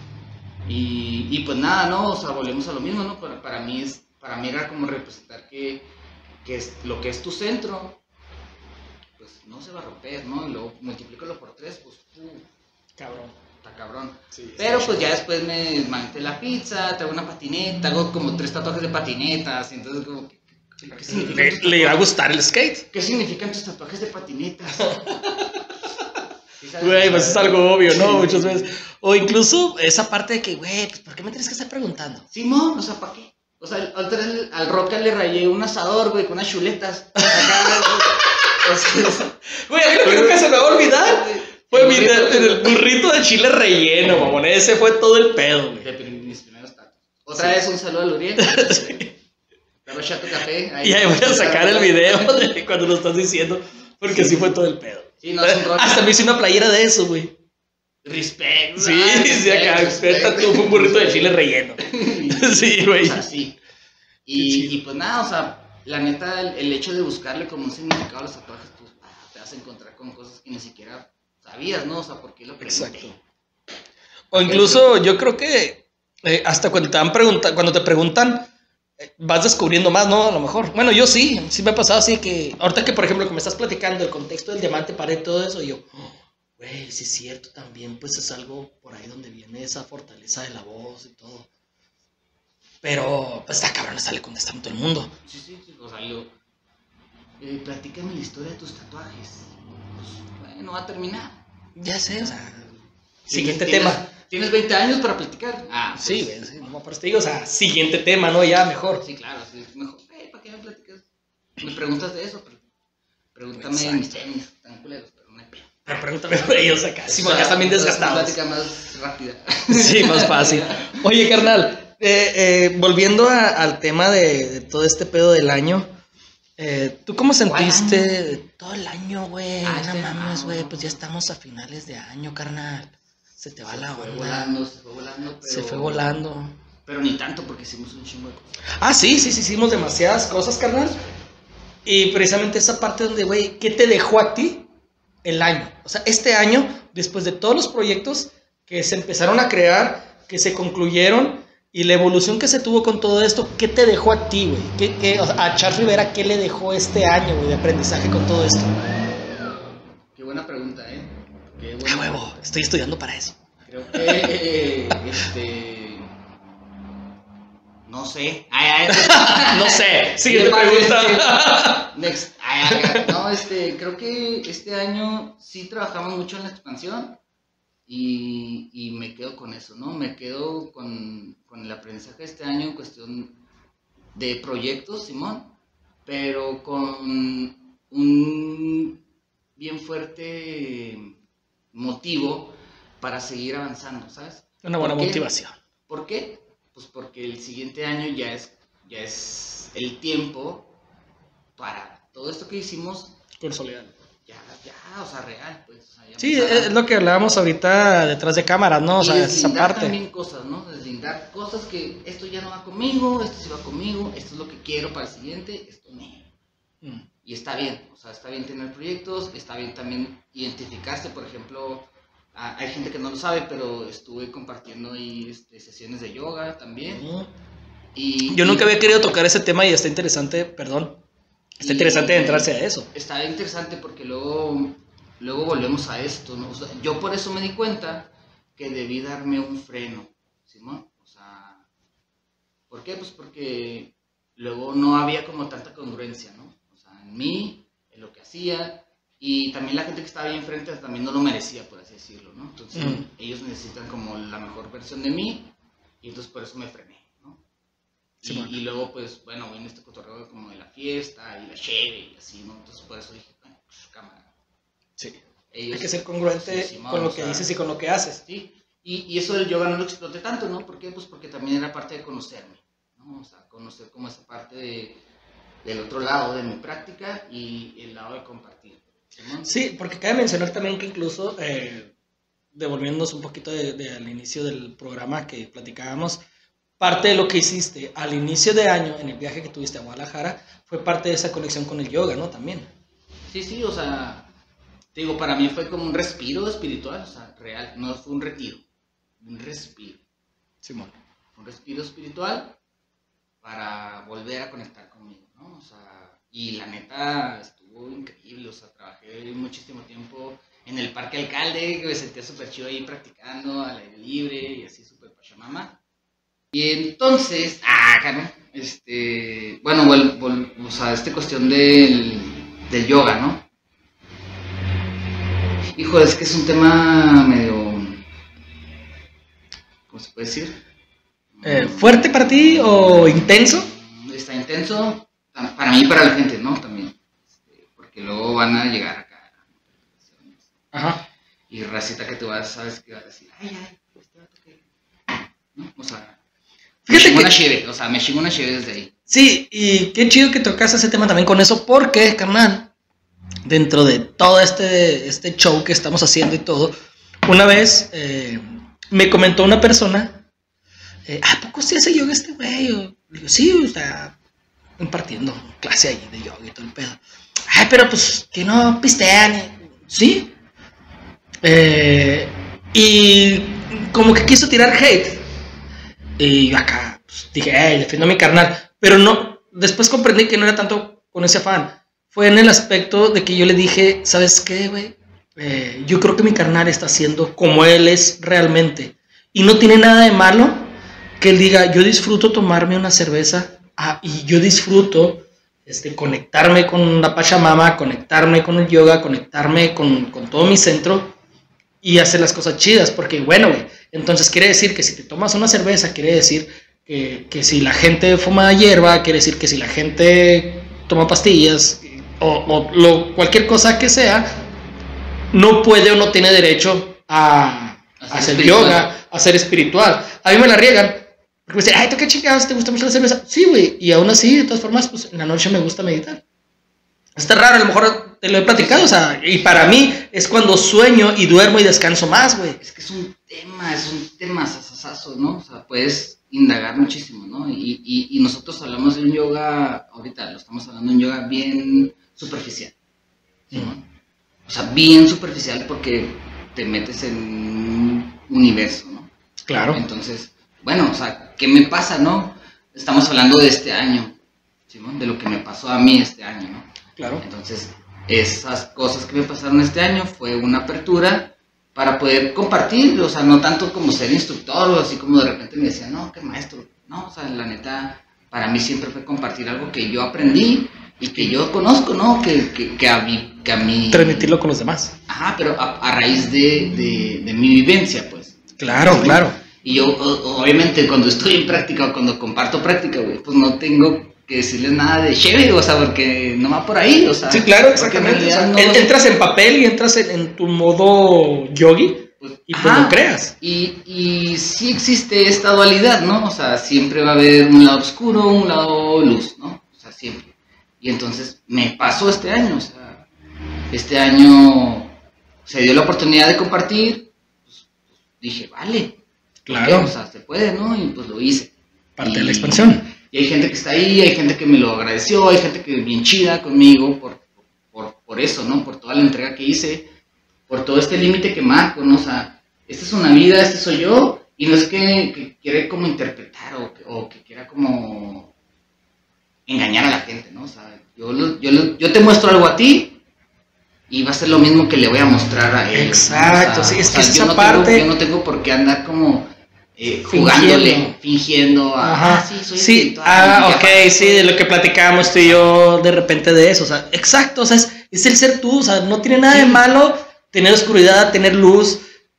B: Y, y pues nada, ¿no? O sea, volvemos a lo mismo, ¿no? Para, para, mí, es, para mí era como representar que, que es, lo que es tu centro, pues no se va a romper, ¿no? Y luego multiplícalo por tres, pues, uh,
A: cabrón.
B: Está cabrón.
A: Sí,
B: pero
A: está
B: pues
A: chido.
B: Ya después me manté la pizza, traigo una patineta, hago como tres tatuajes de patinetas, y entonces como que, ¿qué significan
A: Le,
B: tus
A: le irá a
B: tatuajes?
A: gustar el skate.
B: ¿Qué significan tus tatuajes de patinetas? ¿Sí sabes?
A: Güey, pues es algo obvio, ¿no?
B: Sí.
A: Muchas veces. O incluso esa parte de que, güey, pues ¿por qué me tienes que estar preguntando?
B: Simón, o sea, ¿para qué? O sea, al, al, al Roca le rayé un asador, güey, con unas chuletas. Acá, o sea,
A: Güey, a mí lo que nunca se me va a olvidar fue mi, el, el burrito de chile relleno, mamón. Ese fue todo el pedo, güey.
B: de mis primeros tacos. Otra vez un saludo al Uriel. Dame chato café.
A: Y ahí voy a sacar el video de cuando lo estás diciendo, porque así fue todo el pedo.
B: Sí, no, es un rock.
A: Hasta me hice una playera de eso, güey.
B: Respect.
A: Sí,
B: ah,
A: sí, acá,
B: respect.
A: respeta tú, fue un burrito de chile relleno. Sí, güey.
B: O sea, sí. Y, y pues nada, o sea, la neta, el, el hecho de buscarle como un significado a los tatuajes, pues ah, te vas a encontrar con cosas que ni siquiera sabías, ¿no? O sea, ¿por qué lo pregunté?
A: Exacto. O incluso yo creo que eh, hasta cuando te, han pregunta, cuando te preguntan, eh, vas descubriendo más, ¿no? A lo mejor. Bueno, yo sí, sí me ha pasado así que, ahorita que por ejemplo que me estás platicando el contexto del diamante, pared, todo eso, y yo, güey, oh, sí es cierto también, pues es algo por ahí donde viene esa fortaleza de la voz y todo. Pero, pues está cabrón estarle contestando a todo el mundo.
B: Sí, sí, sí, o sea, yo, eh, platícame la historia de tus tatuajes. Pues, bueno, no va a terminar.
A: Ya sé, o sea, siguiente
B: ¿Tienes,
A: tema.
B: ¿Tienes veinte años para platicar? Ah, pues,
A: Sí, güey, sí, no, pero te digo, o sea, siguiente tema, ¿no? Ya mejor.
B: Sí, claro, sí, es mejor. Hey, ¿para qué me platicas? Me preguntas de eso, pero pregúntame
A: Exacto.
B: mis tenis, tan culeros, pero no hay pedo.
A: Pero pregúntame por ellos acá, sí, acá están bien desgastados.
B: Es una plática más rápida.
A: Sí, más fácil. Oye, carnal, eh, eh, volviendo a, al tema de, de todo este pedo del año, eh, ¿tú cómo sentiste de todo el año, güey?
B: Ah,
A: No
B: este-
A: mames,
B: ah,
A: güey,
B: no.
A: pues ya estamos a finales de año, carnal. Se te va
B: Se
A: la
B: fue
A: onda.
B: volando, se fue volando, pero...
A: Se fue volando.
B: Pero ni tanto, porque hicimos un chingo de cosas.
A: Ah, sí, sí, sí, hicimos demasiadas cosas, carnal. Y precisamente esa parte donde, güey, ¿qué te dejó a ti el año? O sea, este año, después de todos los proyectos que se empezaron a crear, que se concluyeron, y la evolución que se tuvo con todo esto, ¿qué te dejó a ti, güey? ¿Qué, qué, o sea, a Charles Rivera, ¿qué le dejó este año, güey, de aprendizaje con todo esto?
B: Qué buena pregunta, ¿eh? Qué
A: ¡A
B: buena.
A: huevo! Estoy estudiando para eso.
B: Creo que, eh, este... No sé. Ay, ay,
A: No sé. Siguiente
B: Bien,
A: pregunta.
B: Next. Ay, ay, no, este, creo que este año sí trabajamos mucho en la expansión y, y me quedo con eso, ¿no? Me quedo con, con el aprendizaje de este año en cuestión de proyectos, Simón, pero con un bien fuerte motivo para seguir avanzando, ¿sabes?
A: Una buena
B: ¿Por qué?
A: motivación.
B: ¿Por qué? Pues porque el siguiente año ya es, ya es el tiempo para todo esto que hicimos,
A: Consolidar.
B: ya, ya, o sea, real, pues. O sea, ya
A: Sí,
B: empezar a-
A: es lo que hablábamos ahorita detrás de cámaras, ¿no? O
B: y
A: sea, esa
B: deslindar
A: parte.
B: también cosas, ¿no? Deslindar cosas que esto ya no va conmigo, esto sí va conmigo, esto es lo que quiero para el siguiente, esto no.
A: Mm.
B: Y está bien, o sea, está bien tener proyectos, está bien también identificarse, por ejemplo, a- hay gente que no lo sabe, pero estuve compartiendo ahí este, sesiones de yoga también.
A: Mm.
B: Y,
A: Yo nunca
B: y
A: había querido tocar ese tema y está interesante, perdón, está
B: Y-
A: interesante entrarse a eso.
B: Está interesante porque luego, luego volvemos a esto, ¿no? O sea, yo por eso me di cuenta que debí darme un freno, ¿Simón? O sea, ¿por qué? Pues porque luego no había como tanta congruencia, ¿no? O sea, en mí, en lo que hacía, y también la gente que estaba ahí enfrente también no lo merecía, por así decirlo, ¿no? Entonces,
A: Mm.
B: ellos necesitan como la mejor versión de mí, y entonces por eso me frené, ¿no?
A: Sí,
B: y,
A: bueno.
B: y luego, pues, bueno, viene este cotorreo como de la fiesta y la cheve y así, ¿no? Entonces, por eso dije, bueno, pues, cámara.
A: Sí.
B: Ellos,
A: Hay que ser congruente
B: sí, Simón,
A: con lo
B: o
A: que
B: sea,
A: dices y con lo que haces.
B: Sí, y, y eso del yoga no lo exploté tanto, ¿no? ¿Por qué? Pues porque también era parte de conocerme, ¿no? O sea, conocer como esa parte de, del otro lado de mi práctica y el lado de compartir, ¿Simón?
A: Sí, porque cabe mencionar también que incluso, eh, devolviéndonos un poquito de, de, al inicio del programa que platicábamos, parte de lo que hiciste al inicio de año en el viaje que tuviste a Guadalajara fue parte de esa conexión con el yoga, ¿no? También.
B: Sí, sí, o sea, te digo, para mí fue como un respiro espiritual, o sea, real, no fue un retiro, un respiro.
A: Simón.
B: Un respiro espiritual para volver a conectar conmigo, ¿no? O sea, y la neta estuvo increíble, o sea, trabajé muchísimo tiempo en el Parque Alcalde, que me sentía súper chido ahí practicando al aire libre y así súper pachamama. Y entonces, ah, claro, este, bueno, vol, vol, o sea, esta cuestión del, del yoga, ¿no? Hijo, es que es un tema medio, ¿cómo se puede decir?
A: Eh, ¿Fuerte para ti o intenso?
B: Está intenso, para mí y para la gente, ¿no? También, este, porque luego van a llegar acá.
A: Ajá.
B: Y racita que tú vas, sabes que vas a decir, ay, ay, este vato que... ¿no? O sea, me
A: Fíjate
B: chingo
A: que...
B: una cheve, o sea, me chingo una cheve desde ahí.
A: Sí, y qué chido que tocas ese tema también con eso, porque, carnal, dentro de todo este, este show que estamos haciendo y todo, una vez eh, me comentó una persona, eh, ¿a poco sí hace yoga este güey? Yo digo, sí, está impartiendo clase ahí de yoga y todo el pedo. Ay, pero pues que no pistean, ¿sí? Eh, y como que quiso tirar hate. Y yo acá pues, dije, hey, defiendo a mi carnal. Pero no, después comprendí que no era tanto con ese afán. Fue en el aspecto de que yo le dije, ¿sabes qué, güey? Eh, yo creo que mi carnal está haciendo como él es realmente. Y no tiene nada de malo que él diga, yo disfruto tomarme una cerveza. Ah, y yo disfruto este, conectarme con la Pachamama, conectarme con el yoga, conectarme con, con todo mi centro y hacer las cosas chidas. Porque, bueno, güey, entonces quiere decir que si te tomas una cerveza, quiere decir que, que si la gente fuma hierba, quiere decir que si la gente toma pastillas o, o lo, cualquier cosa que sea, no puede o no tiene derecho a, a hacer espiritual. Yoga, a ser espiritual. A mí me la riegan. Porque me dicen, ay, ¿tú qué chingados? ¿Te gusta mucho la cerveza? Sí, güey. Y aún así, de todas formas, pues en la noche me gusta meditar. Está raro, a lo mejor te lo he platicado, o sea, y para mí es cuando sueño y duermo y descanso más, güey.
B: Es que es un tema, es un tema sasasazo, ¿no? O sea, puedes indagar muchísimo, ¿no? Y, y, y nosotros hablamos de un yoga, ahorita lo estamos hablando de un yoga bien superficial, ¿sí, no? Mm. O sea, bien superficial porque te metes en un universo, ¿no?
A: Claro.
B: Entonces, bueno, o sea, ¿qué me pasa, no? Estamos hablando de este año, ¿sí, no? De lo que me pasó a mí este año, ¿no?
A: Claro.
B: Entonces, esas cosas que me pasaron este año fue una apertura para poder compartir, o sea, no tanto como ser instructor o así como de repente me decían, no, qué maestro, no, o sea, la neta, para mí siempre fue compartir algo que yo aprendí y que yo conozco, ¿no? Que, que, que, a, mí, que a mí...
A: Transmitirlo con los demás.
B: Ajá, pero a, a raíz de, de, de mi vivencia, pues.
A: Claro, ¿sí? Claro.
B: Y yo, obviamente, cuando estoy en práctica o cuando comparto práctica, güey, pues no tengo que decirles nada de chévere, o sea, porque no va por ahí, o sea.
A: Sí, claro, exactamente. O sea, no... Entras en papel y entras en, en tu modo yogi pues, y pues
B: ajá,
A: lo creas.
B: Y, y sí existe esta dualidad, ¿no? O sea, siempre va a haber un lado oscuro, un lado luz, ¿no? O sea, siempre. Y entonces me pasó este año, o sea, este año se dio la oportunidad de compartir, pues, dije, vale.
A: Claro.
B: O sea, se puede, ¿no? Y pues lo hice.
A: Parte
B: y,
A: de la expansión.
B: Y hay gente que está ahí, hay gente que me lo agradeció, hay gente que es bien chida conmigo por, por, por eso, ¿no? Por toda la entrega que hice, por todo este límite que marco, ¿no? O sea, esta es una vida, este soy yo, y no es que, que quiera como interpretar o que, o que quiera como engañar a la gente, ¿no? O sea, yo, yo, yo te muestro algo a ti y va a ser lo mismo que le voy a mostrar a él.
A: Exacto,
B: ¿no? O sea,
A: sí, es
B: o
A: que
B: sea,
A: esa
B: yo no
A: parte...
B: Tengo, yo no tengo por qué andar como... Eh, jugándole, fingiendo, a,
A: ajá,
B: ah, sí, soy
A: sí,
B: espiritual,
A: ah, ok, sí, de lo que platicábamos tú y yo de repente de eso, o sea, exacto, o sea, es, es el ser tú, o sea, no tiene nada sí. de malo tener oscuridad, tener luz,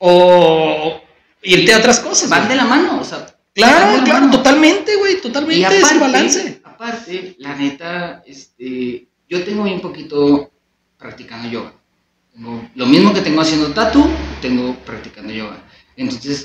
A: o irte a otras cosas.
B: Van de la mano, o sea.
A: Claro, claro, mano. totalmente, güey, totalmente, y aparte, es el balance.
B: Aparte, la neta, este, yo tengo bien poquito practicando yoga, tengo, lo mismo que tengo haciendo tatu, tengo practicando yoga, entonces,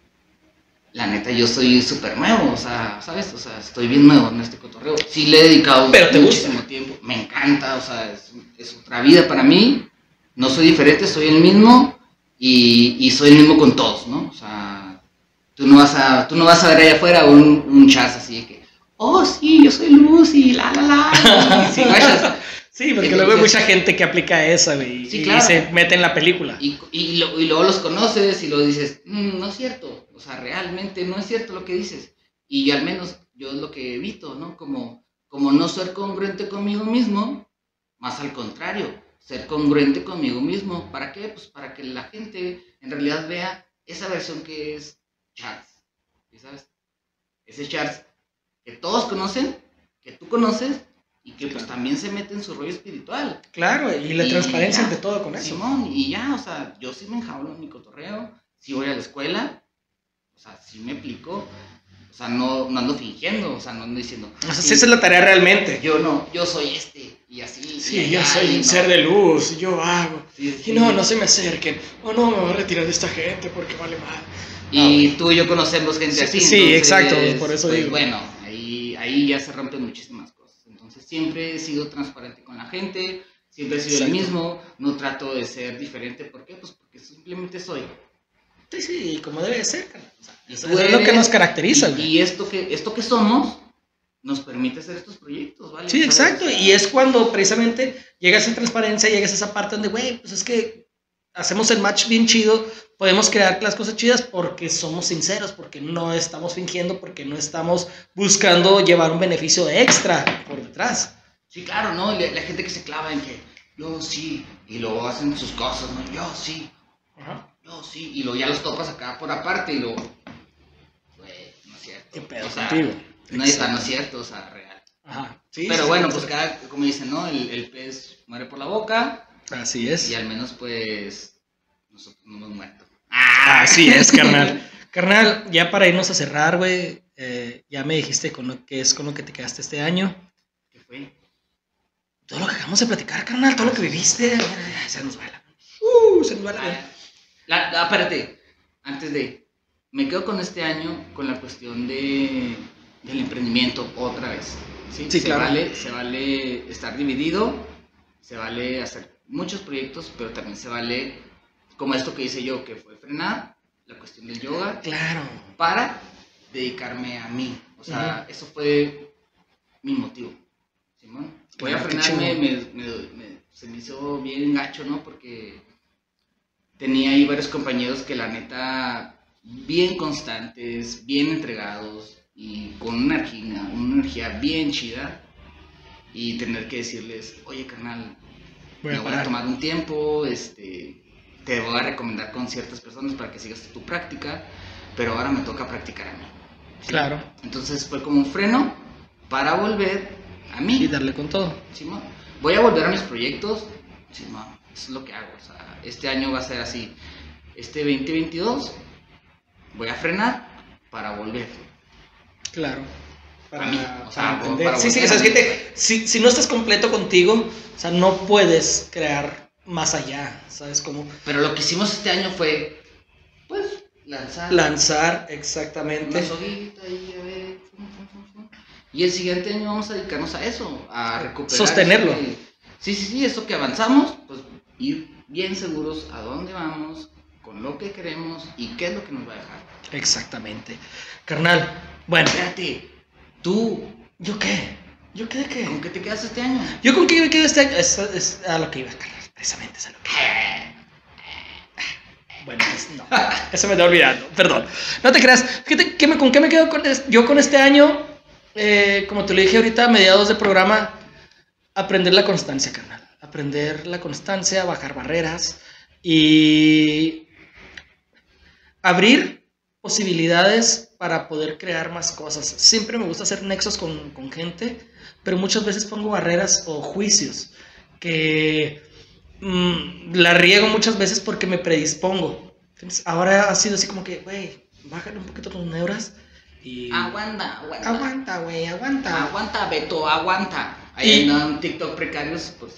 B: la neta, yo soy súper nuevo, o sea, ¿sabes? O sea, estoy bien nuevo en este cotorreo. Sí le he dedicado
A: Pero te
B: muchísimo
A: gusta.
B: tiempo. Me encanta, o sea, es, es otra vida para mí. No soy diferente, soy el mismo y, y soy el mismo con todos, ¿no? O sea, tú no vas a, tú no vas a ver allá afuera un, un chas así de que, oh, sí, yo soy luz y la, la, la. Y si vayas,
A: Sí, porque
B: Entonces,
A: luego hay mucha gente que aplica esa, güey,
B: sí,
A: y,
B: claro.
A: y se mete en la película.
B: Y, y, lo, y luego los conoces y luego dices, mmm, no es cierto, o sea, realmente no es cierto lo que dices. Y al menos yo es lo que evito, ¿no? Como, como no ser congruente conmigo mismo, más al contrario, ser congruente conmigo mismo. ¿Para qué? Pues para que la gente en realidad vea esa versión que es Charles, ¿sí sabes? Ese Charles que todos conocen, que tú conoces, y que pues también se mete en su rollo espiritual.
A: Claro, y la
B: Y
A: transparencia
B: ya,
A: ante todo con eso.
B: Simón, y ya, o sea, yo sí me enjaulo en mi cotorreo, sí voy a la escuela, o sea, sí me aplico, o sea, no, no ando fingiendo, o sea, no ando diciendo...
A: O sea, sí, esa es la tarea realmente.
B: Yo no, yo soy este, y así...
A: Sí,
B: y
A: yo
B: allá,
A: soy
B: y
A: un
B: no.
A: ser de luz, yo hago.
B: Sí, sí.
A: Y no, no se me acerquen. O no, me voy a retirar de esta gente porque vale mal.
B: Y
A: Ah,
B: tú y yo conocemos gente
A: Sí,
B: así.
A: sí,
B: entonces,
A: exacto, por eso
B: pues,
A: digo.
B: Bueno, ahí, ahí ya se rompen muchísimas cosas. Entonces siempre he sido transparente con la gente, siempre he sido
A: Exacto.
B: el mismo, no trato de ser diferente. ¿Por qué? Pues porque simplemente soy.
A: Sí, sí, como debe ser, carnal. O sea,
B: Y
A: eso
B: tú
A: es lo que
B: eres,
A: nos caracteriza,
B: y,
A: güey.
B: y esto que, esto que somos nos permite hacer estos proyectos, ¿vale?
A: Sí,
B: ¿Sabes?
A: exacto.
B: O sea,
A: Y es cuando precisamente llegas a esa transparencia, llegas a esa parte donde, güey, pues es que hacemos el match bien chido, podemos crear las cosas chidas porque somos sinceros, porque no estamos fingiendo, porque no estamos buscando llevar un beneficio extra por detrás.
B: Sí, claro, ¿no? La, la gente que se clava en que yo sí, y luego hacen sus cosas, ¿no? Yo sí,
A: Ajá.
B: yo sí, y luego ya los topas acá por aparte y luego, güey, no es cierto.
A: ¿Qué pedo
B: o sea,
A: contigo?
B: No está, no es cierto, o sea, real.
A: Ajá. Sí,
B: Pero
A: sí,
B: bueno,
A: sí,
B: pues
A: sí.
B: cada, como dicen, ¿no? El, el pez muere por la boca
A: Así es.
B: y al menos pues nosotros no hemos muerto.
A: Así es, carnal. Carnal, ya para irnos a cerrar, güey, eh, ya me dijiste con lo que es con lo que te quedaste este año.
B: ¿Qué fue?
A: Todo lo que acabamos de platicar, carnal, todo lo que viviste, ay, se nos va la... Uh, se nos va la...
B: Ah, la, la, espérate, antes de, me quedo con este año con la cuestión de, del emprendimiento otra vez. Sí,
A: Sí,
B: se
A: claro.
B: Vale, se vale estar dividido, se vale hacer muchos proyectos, pero también se vale, como esto que hice yo, que fue frenar la cuestión del yoga
A: Claro.
B: para dedicarme a mí. O sea,
A: Ujú.
B: eso fue mi motivo. Simón, voy
A: Claro,
B: a
A: qué
B: frenarme, me,
A: chingón.
B: me, me- se me hizo bien gacho, ¿no? Porque tenía ahí varios compañeros que la neta, bien constantes, bien entregados y con una energía, una energía bien chida. Y tener que decirles, oye, carnal,
A: Voy
B: me
A: a
B: voy a
A: parar.
B: tomar un tiempo, este, te voy a recomendar con ciertas personas para que sigas tu práctica, pero ahora me toca practicar a mí. ¿Sí?
A: Claro.
B: Entonces fue como un freno para volver a mí.
A: Y darle con todo.
B: Simón. Voy a volver a mis proyectos. Simón, eso es lo que hago. O sea, este año va a ser así. Este veinte veintidós voy a frenar para volver.
A: Claro.
B: Para mí, o sea,
A: para entender.
B: para
A: sí, sí, o
B: volver
A: sea,
B: a
A: es que
B: mí.
A: te- si, si no estás completo contigo, o sea, no puedes crear más allá, ¿sabes cómo?
B: Pero lo que hicimos este año fue, pues, lanzar
A: Lanzar,
B: una
A: exactamente.
B: soguita y a ver. fum, fum, fum, fum. Y el siguiente año vamos a dedicarnos a eso, a recuperar.
A: Sostenerlo.
B: eso que- sí, sí, sí, eso que avanzamos, pues ir bien seguros a dónde vamos, con lo que queremos y qué es lo que nos va a dejar.
A: Exactamente. Carnal, bueno,
B: Espérate, tú,
A: ¿yo qué? ¿Yo qué de qué?
B: ¿con qué te quedas este año?
A: ¿Yo con qué me quedo este año? Es, es a lo que iba, carnal. Precisamente es a lo que Bueno, pues no. Eso me está olvidando. Perdón. No te creas. Fíjate, ¿qué me, ¿con qué me quedo con es- yo con este año? Eh, como te lo dije ahorita, a mediados de programa, aprender la constancia, carnal. Aprender la constancia, bajar barreras y abrir posibilidades para poder crear más cosas. Siempre me gusta hacer nexos con, con gente, pero muchas veces pongo barreras o juicios que mm, la riego muchas veces porque me predispongo. Entonces, ahora ha sido así como que, güey, bájale un poquito tus neuras y...
B: Aguanta, aguanta.
A: Aguanta, güey, aguanta.
B: Aguanta, Beto, aguanta. Ahí
A: Y-
B: andan TikTok precarios, pues.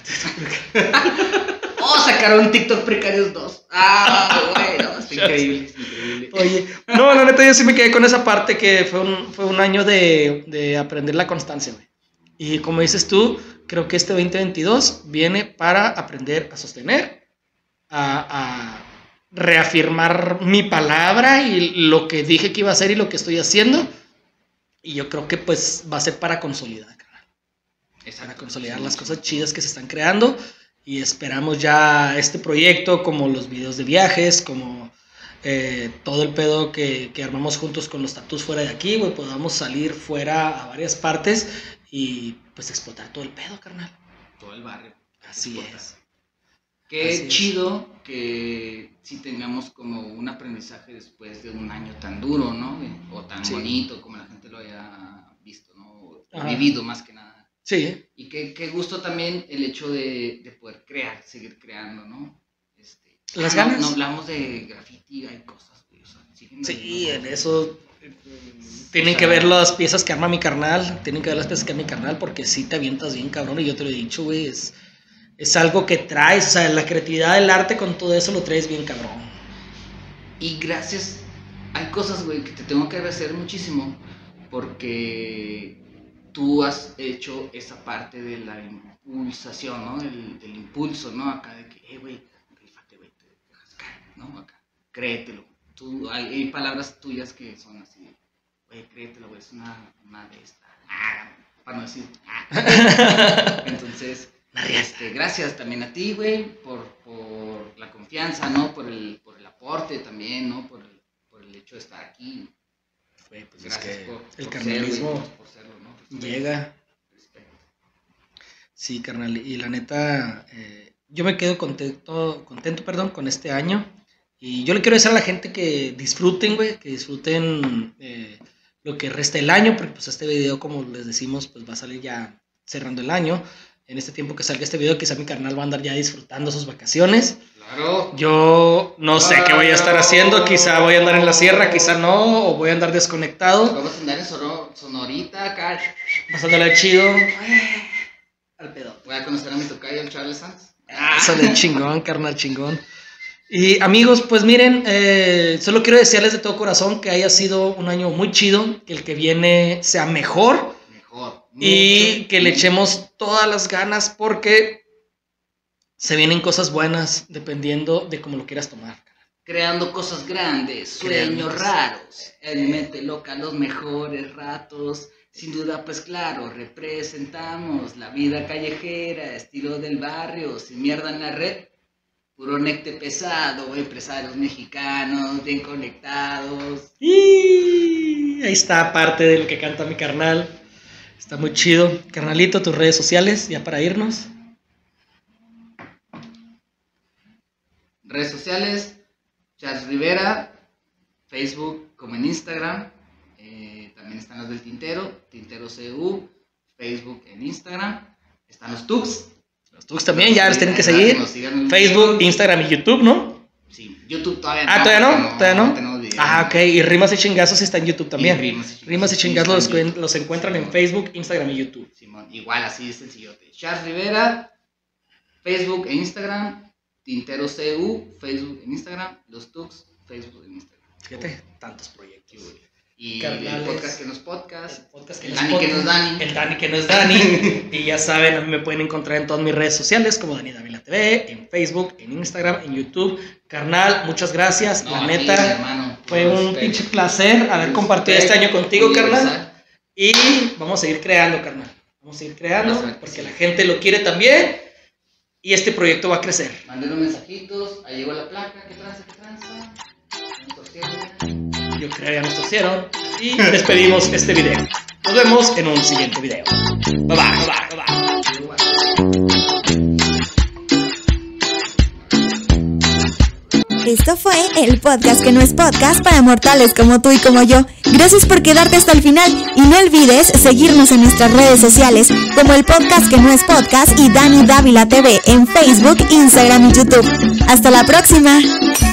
B: Oh, sacaron TikTok precarios dos. Ah, güey, no, está increíble, está increíble.
A: Oye, no, la neta yo sí me quedé con esa parte que fue un, fue un año de, de aprender la constancia, güey. Y como dices tú, creo que este veinte veintidós viene para aprender a sostener, a, a reafirmar mi palabra y lo que dije que iba a hacer y lo que estoy haciendo. Y yo creo que pues va a ser para consolidar, carnal.
B: Exacto.
A: Para consolidar las cosas chidas que se están creando. Y esperamos ya este proyecto, como los videos de viajes, como eh, todo el pedo que, que armamos juntos con los tatús fuera de aquí, güey, podamos salir fuera a varias partes y pues explotar todo el pedo, carnal.
B: Todo el barrio.
A: Así
B: explota.
A: es.
B: Qué
A: Así
B: chido es. Que sí tengamos como un aprendizaje después de un año tan duro, ¿no? O tan sí. bonito como la gente lo haya visto, ¿no? O vivido más que nada.
A: Sí.
B: Y qué, qué gusto también el hecho de, de poder crear, seguir creando, ¿no? Este,
A: Las
B: ah,
A: ganas.
B: No, no hablamos de graffiti, hay cosas, güey. O sea,
A: sí, en eso tienen o sea, que ver las piezas que arma mi carnal, tienen que ver las piezas que arma mi carnal, porque sí te avientas bien, cabrón, y yo te lo he dicho, güey, es, es algo que traes, o sea, la creatividad del arte con todo eso lo traes bien, cabrón.
B: Y gracias, hay cosas, güey, que te tengo que agradecer muchísimo, porque tú has hecho esa parte de la impulsación, ¿no? Del, del impulso, ¿no? Acá de que, eh, güey, rífate, güey, te dejas caer, ¿no? Acá, créetelo. Tú, hay, hay palabras tuyas que son así, güey, créetelo, güey, es una, una de estas, ah, para no decir, ah. Entonces, este, gracias también a ti, güey, por, por la confianza, ¿no? Por el, por el aporte también, ¿no? Por el, por el hecho de estar aquí.
A: Güey, pues
B: gracias
A: es que
B: por,
A: el
B: por
A: carnalismo
B: ser, güey, por serlo, ¿no? Respeto.
A: Llega. Respeto. Sí, carnal, y la neta, eh, yo me quedo contento, contento, perdón, con este año. Y yo le quiero decir a la gente que disfruten, güey, que disfruten eh, lo que resta del año, porque pues este video, como les decimos, pues va a salir ya cerrando el año. En este tiempo que salga este video, quizá mi carnal va a andar ya disfrutando sus vacaciones.
B: Claro.
A: Yo no sé
B: claro.
A: qué voy a estar haciendo, quizá voy a andar en la sierra, quizá no, o voy a andar desconectado.
B: Vamos a andar en sonor, sonorita acá.
A: Pasándole chido. Al pedo.
B: Voy a conocer a mi tocayo, el Charles Sanz.
A: Ah, sale chingón, carnal, chingón. Y amigos, pues miren, eh, solo quiero desearles de todo corazón que haya sido un año muy chido, que el que viene sea mejor,
B: mejor
A: y
B: mucho,
A: que le
B: mucho.
A: echemos todas las ganas porque se vienen cosas buenas dependiendo de cómo lo quieras tomar.
B: Creando cosas grandes, sueños
A: Creando
B: raros, en mente loca los mejores ratos. Sin duda, pues claro, representamos la vida callejera, estilo del barrio, sin mierda en la red. Puro necte pesado, empresarios mexicanos, bien conectados.
A: Y ahí está parte de lo que canta mi carnal. Está muy chido. Carnalito, tus redes sociales, ya para irnos.
B: Redes sociales, Charles Rivera, Facebook como en Instagram. Eh, también están los del Tintero, Tintero C U, Facebook en Instagram. Están los Tubs.
A: Los Tux también, ya los tienen que seguir. Facebook, Instagram y YouTube, ¿no?
B: Sí, YouTube todavía no.
A: Ah, ¿todavía no?
B: no
A: ¿Todavía no?
B: no videos,
A: ah, ok. Y Rimas y Chingazos está en YouTube también.
B: Y Rimas y Chingazos,
A: Rimas y Chingazos los,
B: en
A: los encuentran en Facebook, Instagram y YouTube.
B: Simón, igual así es sencillote. Charles Rivera, Facebook e Instagram. Tintero C U, Facebook e Instagram. Los Tux, Facebook e Instagram.
A: Fíjate, tantos proyectos.
B: Y
A: Carnales,
B: el podcast que no es podcast,
A: el podcast que
B: el
A: no es
B: Dani
A: podcast,
B: que no es Dani,
A: el Dani que no es Dani. Y ya saben, a mí me pueden encontrar en todas mis redes sociales como Dani Dávila T V, en Facebook, en Instagram, en YouTube. Carnal, muchas gracias,
B: no,
A: la
B: sí,
A: neta,
B: hermano,
A: fue un
B: respeto.
A: pinche placer haber compartido este año contigo, carnal. Y vamos a seguir creando, carnal. Vamos a seguir creando porque la gente lo quiere también y este proyecto va a crecer.
B: Manden mensajitos, ahí llegó la placa, ¿qué tranza, qué tranza?
A: Yo creo que ya nos torcieron y despedimos este video. Nos vemos en un siguiente video. Bye bye, bye bye, bye
C: bye. Esto fue el podcast que no es podcast para mortales como tú y como yo. Gracias por quedarte hasta el final y no olvides seguirnos en nuestras redes sociales como el podcast que no es podcast y Dani Dávila T V en Facebook, Instagram y YouTube. Hasta la próxima.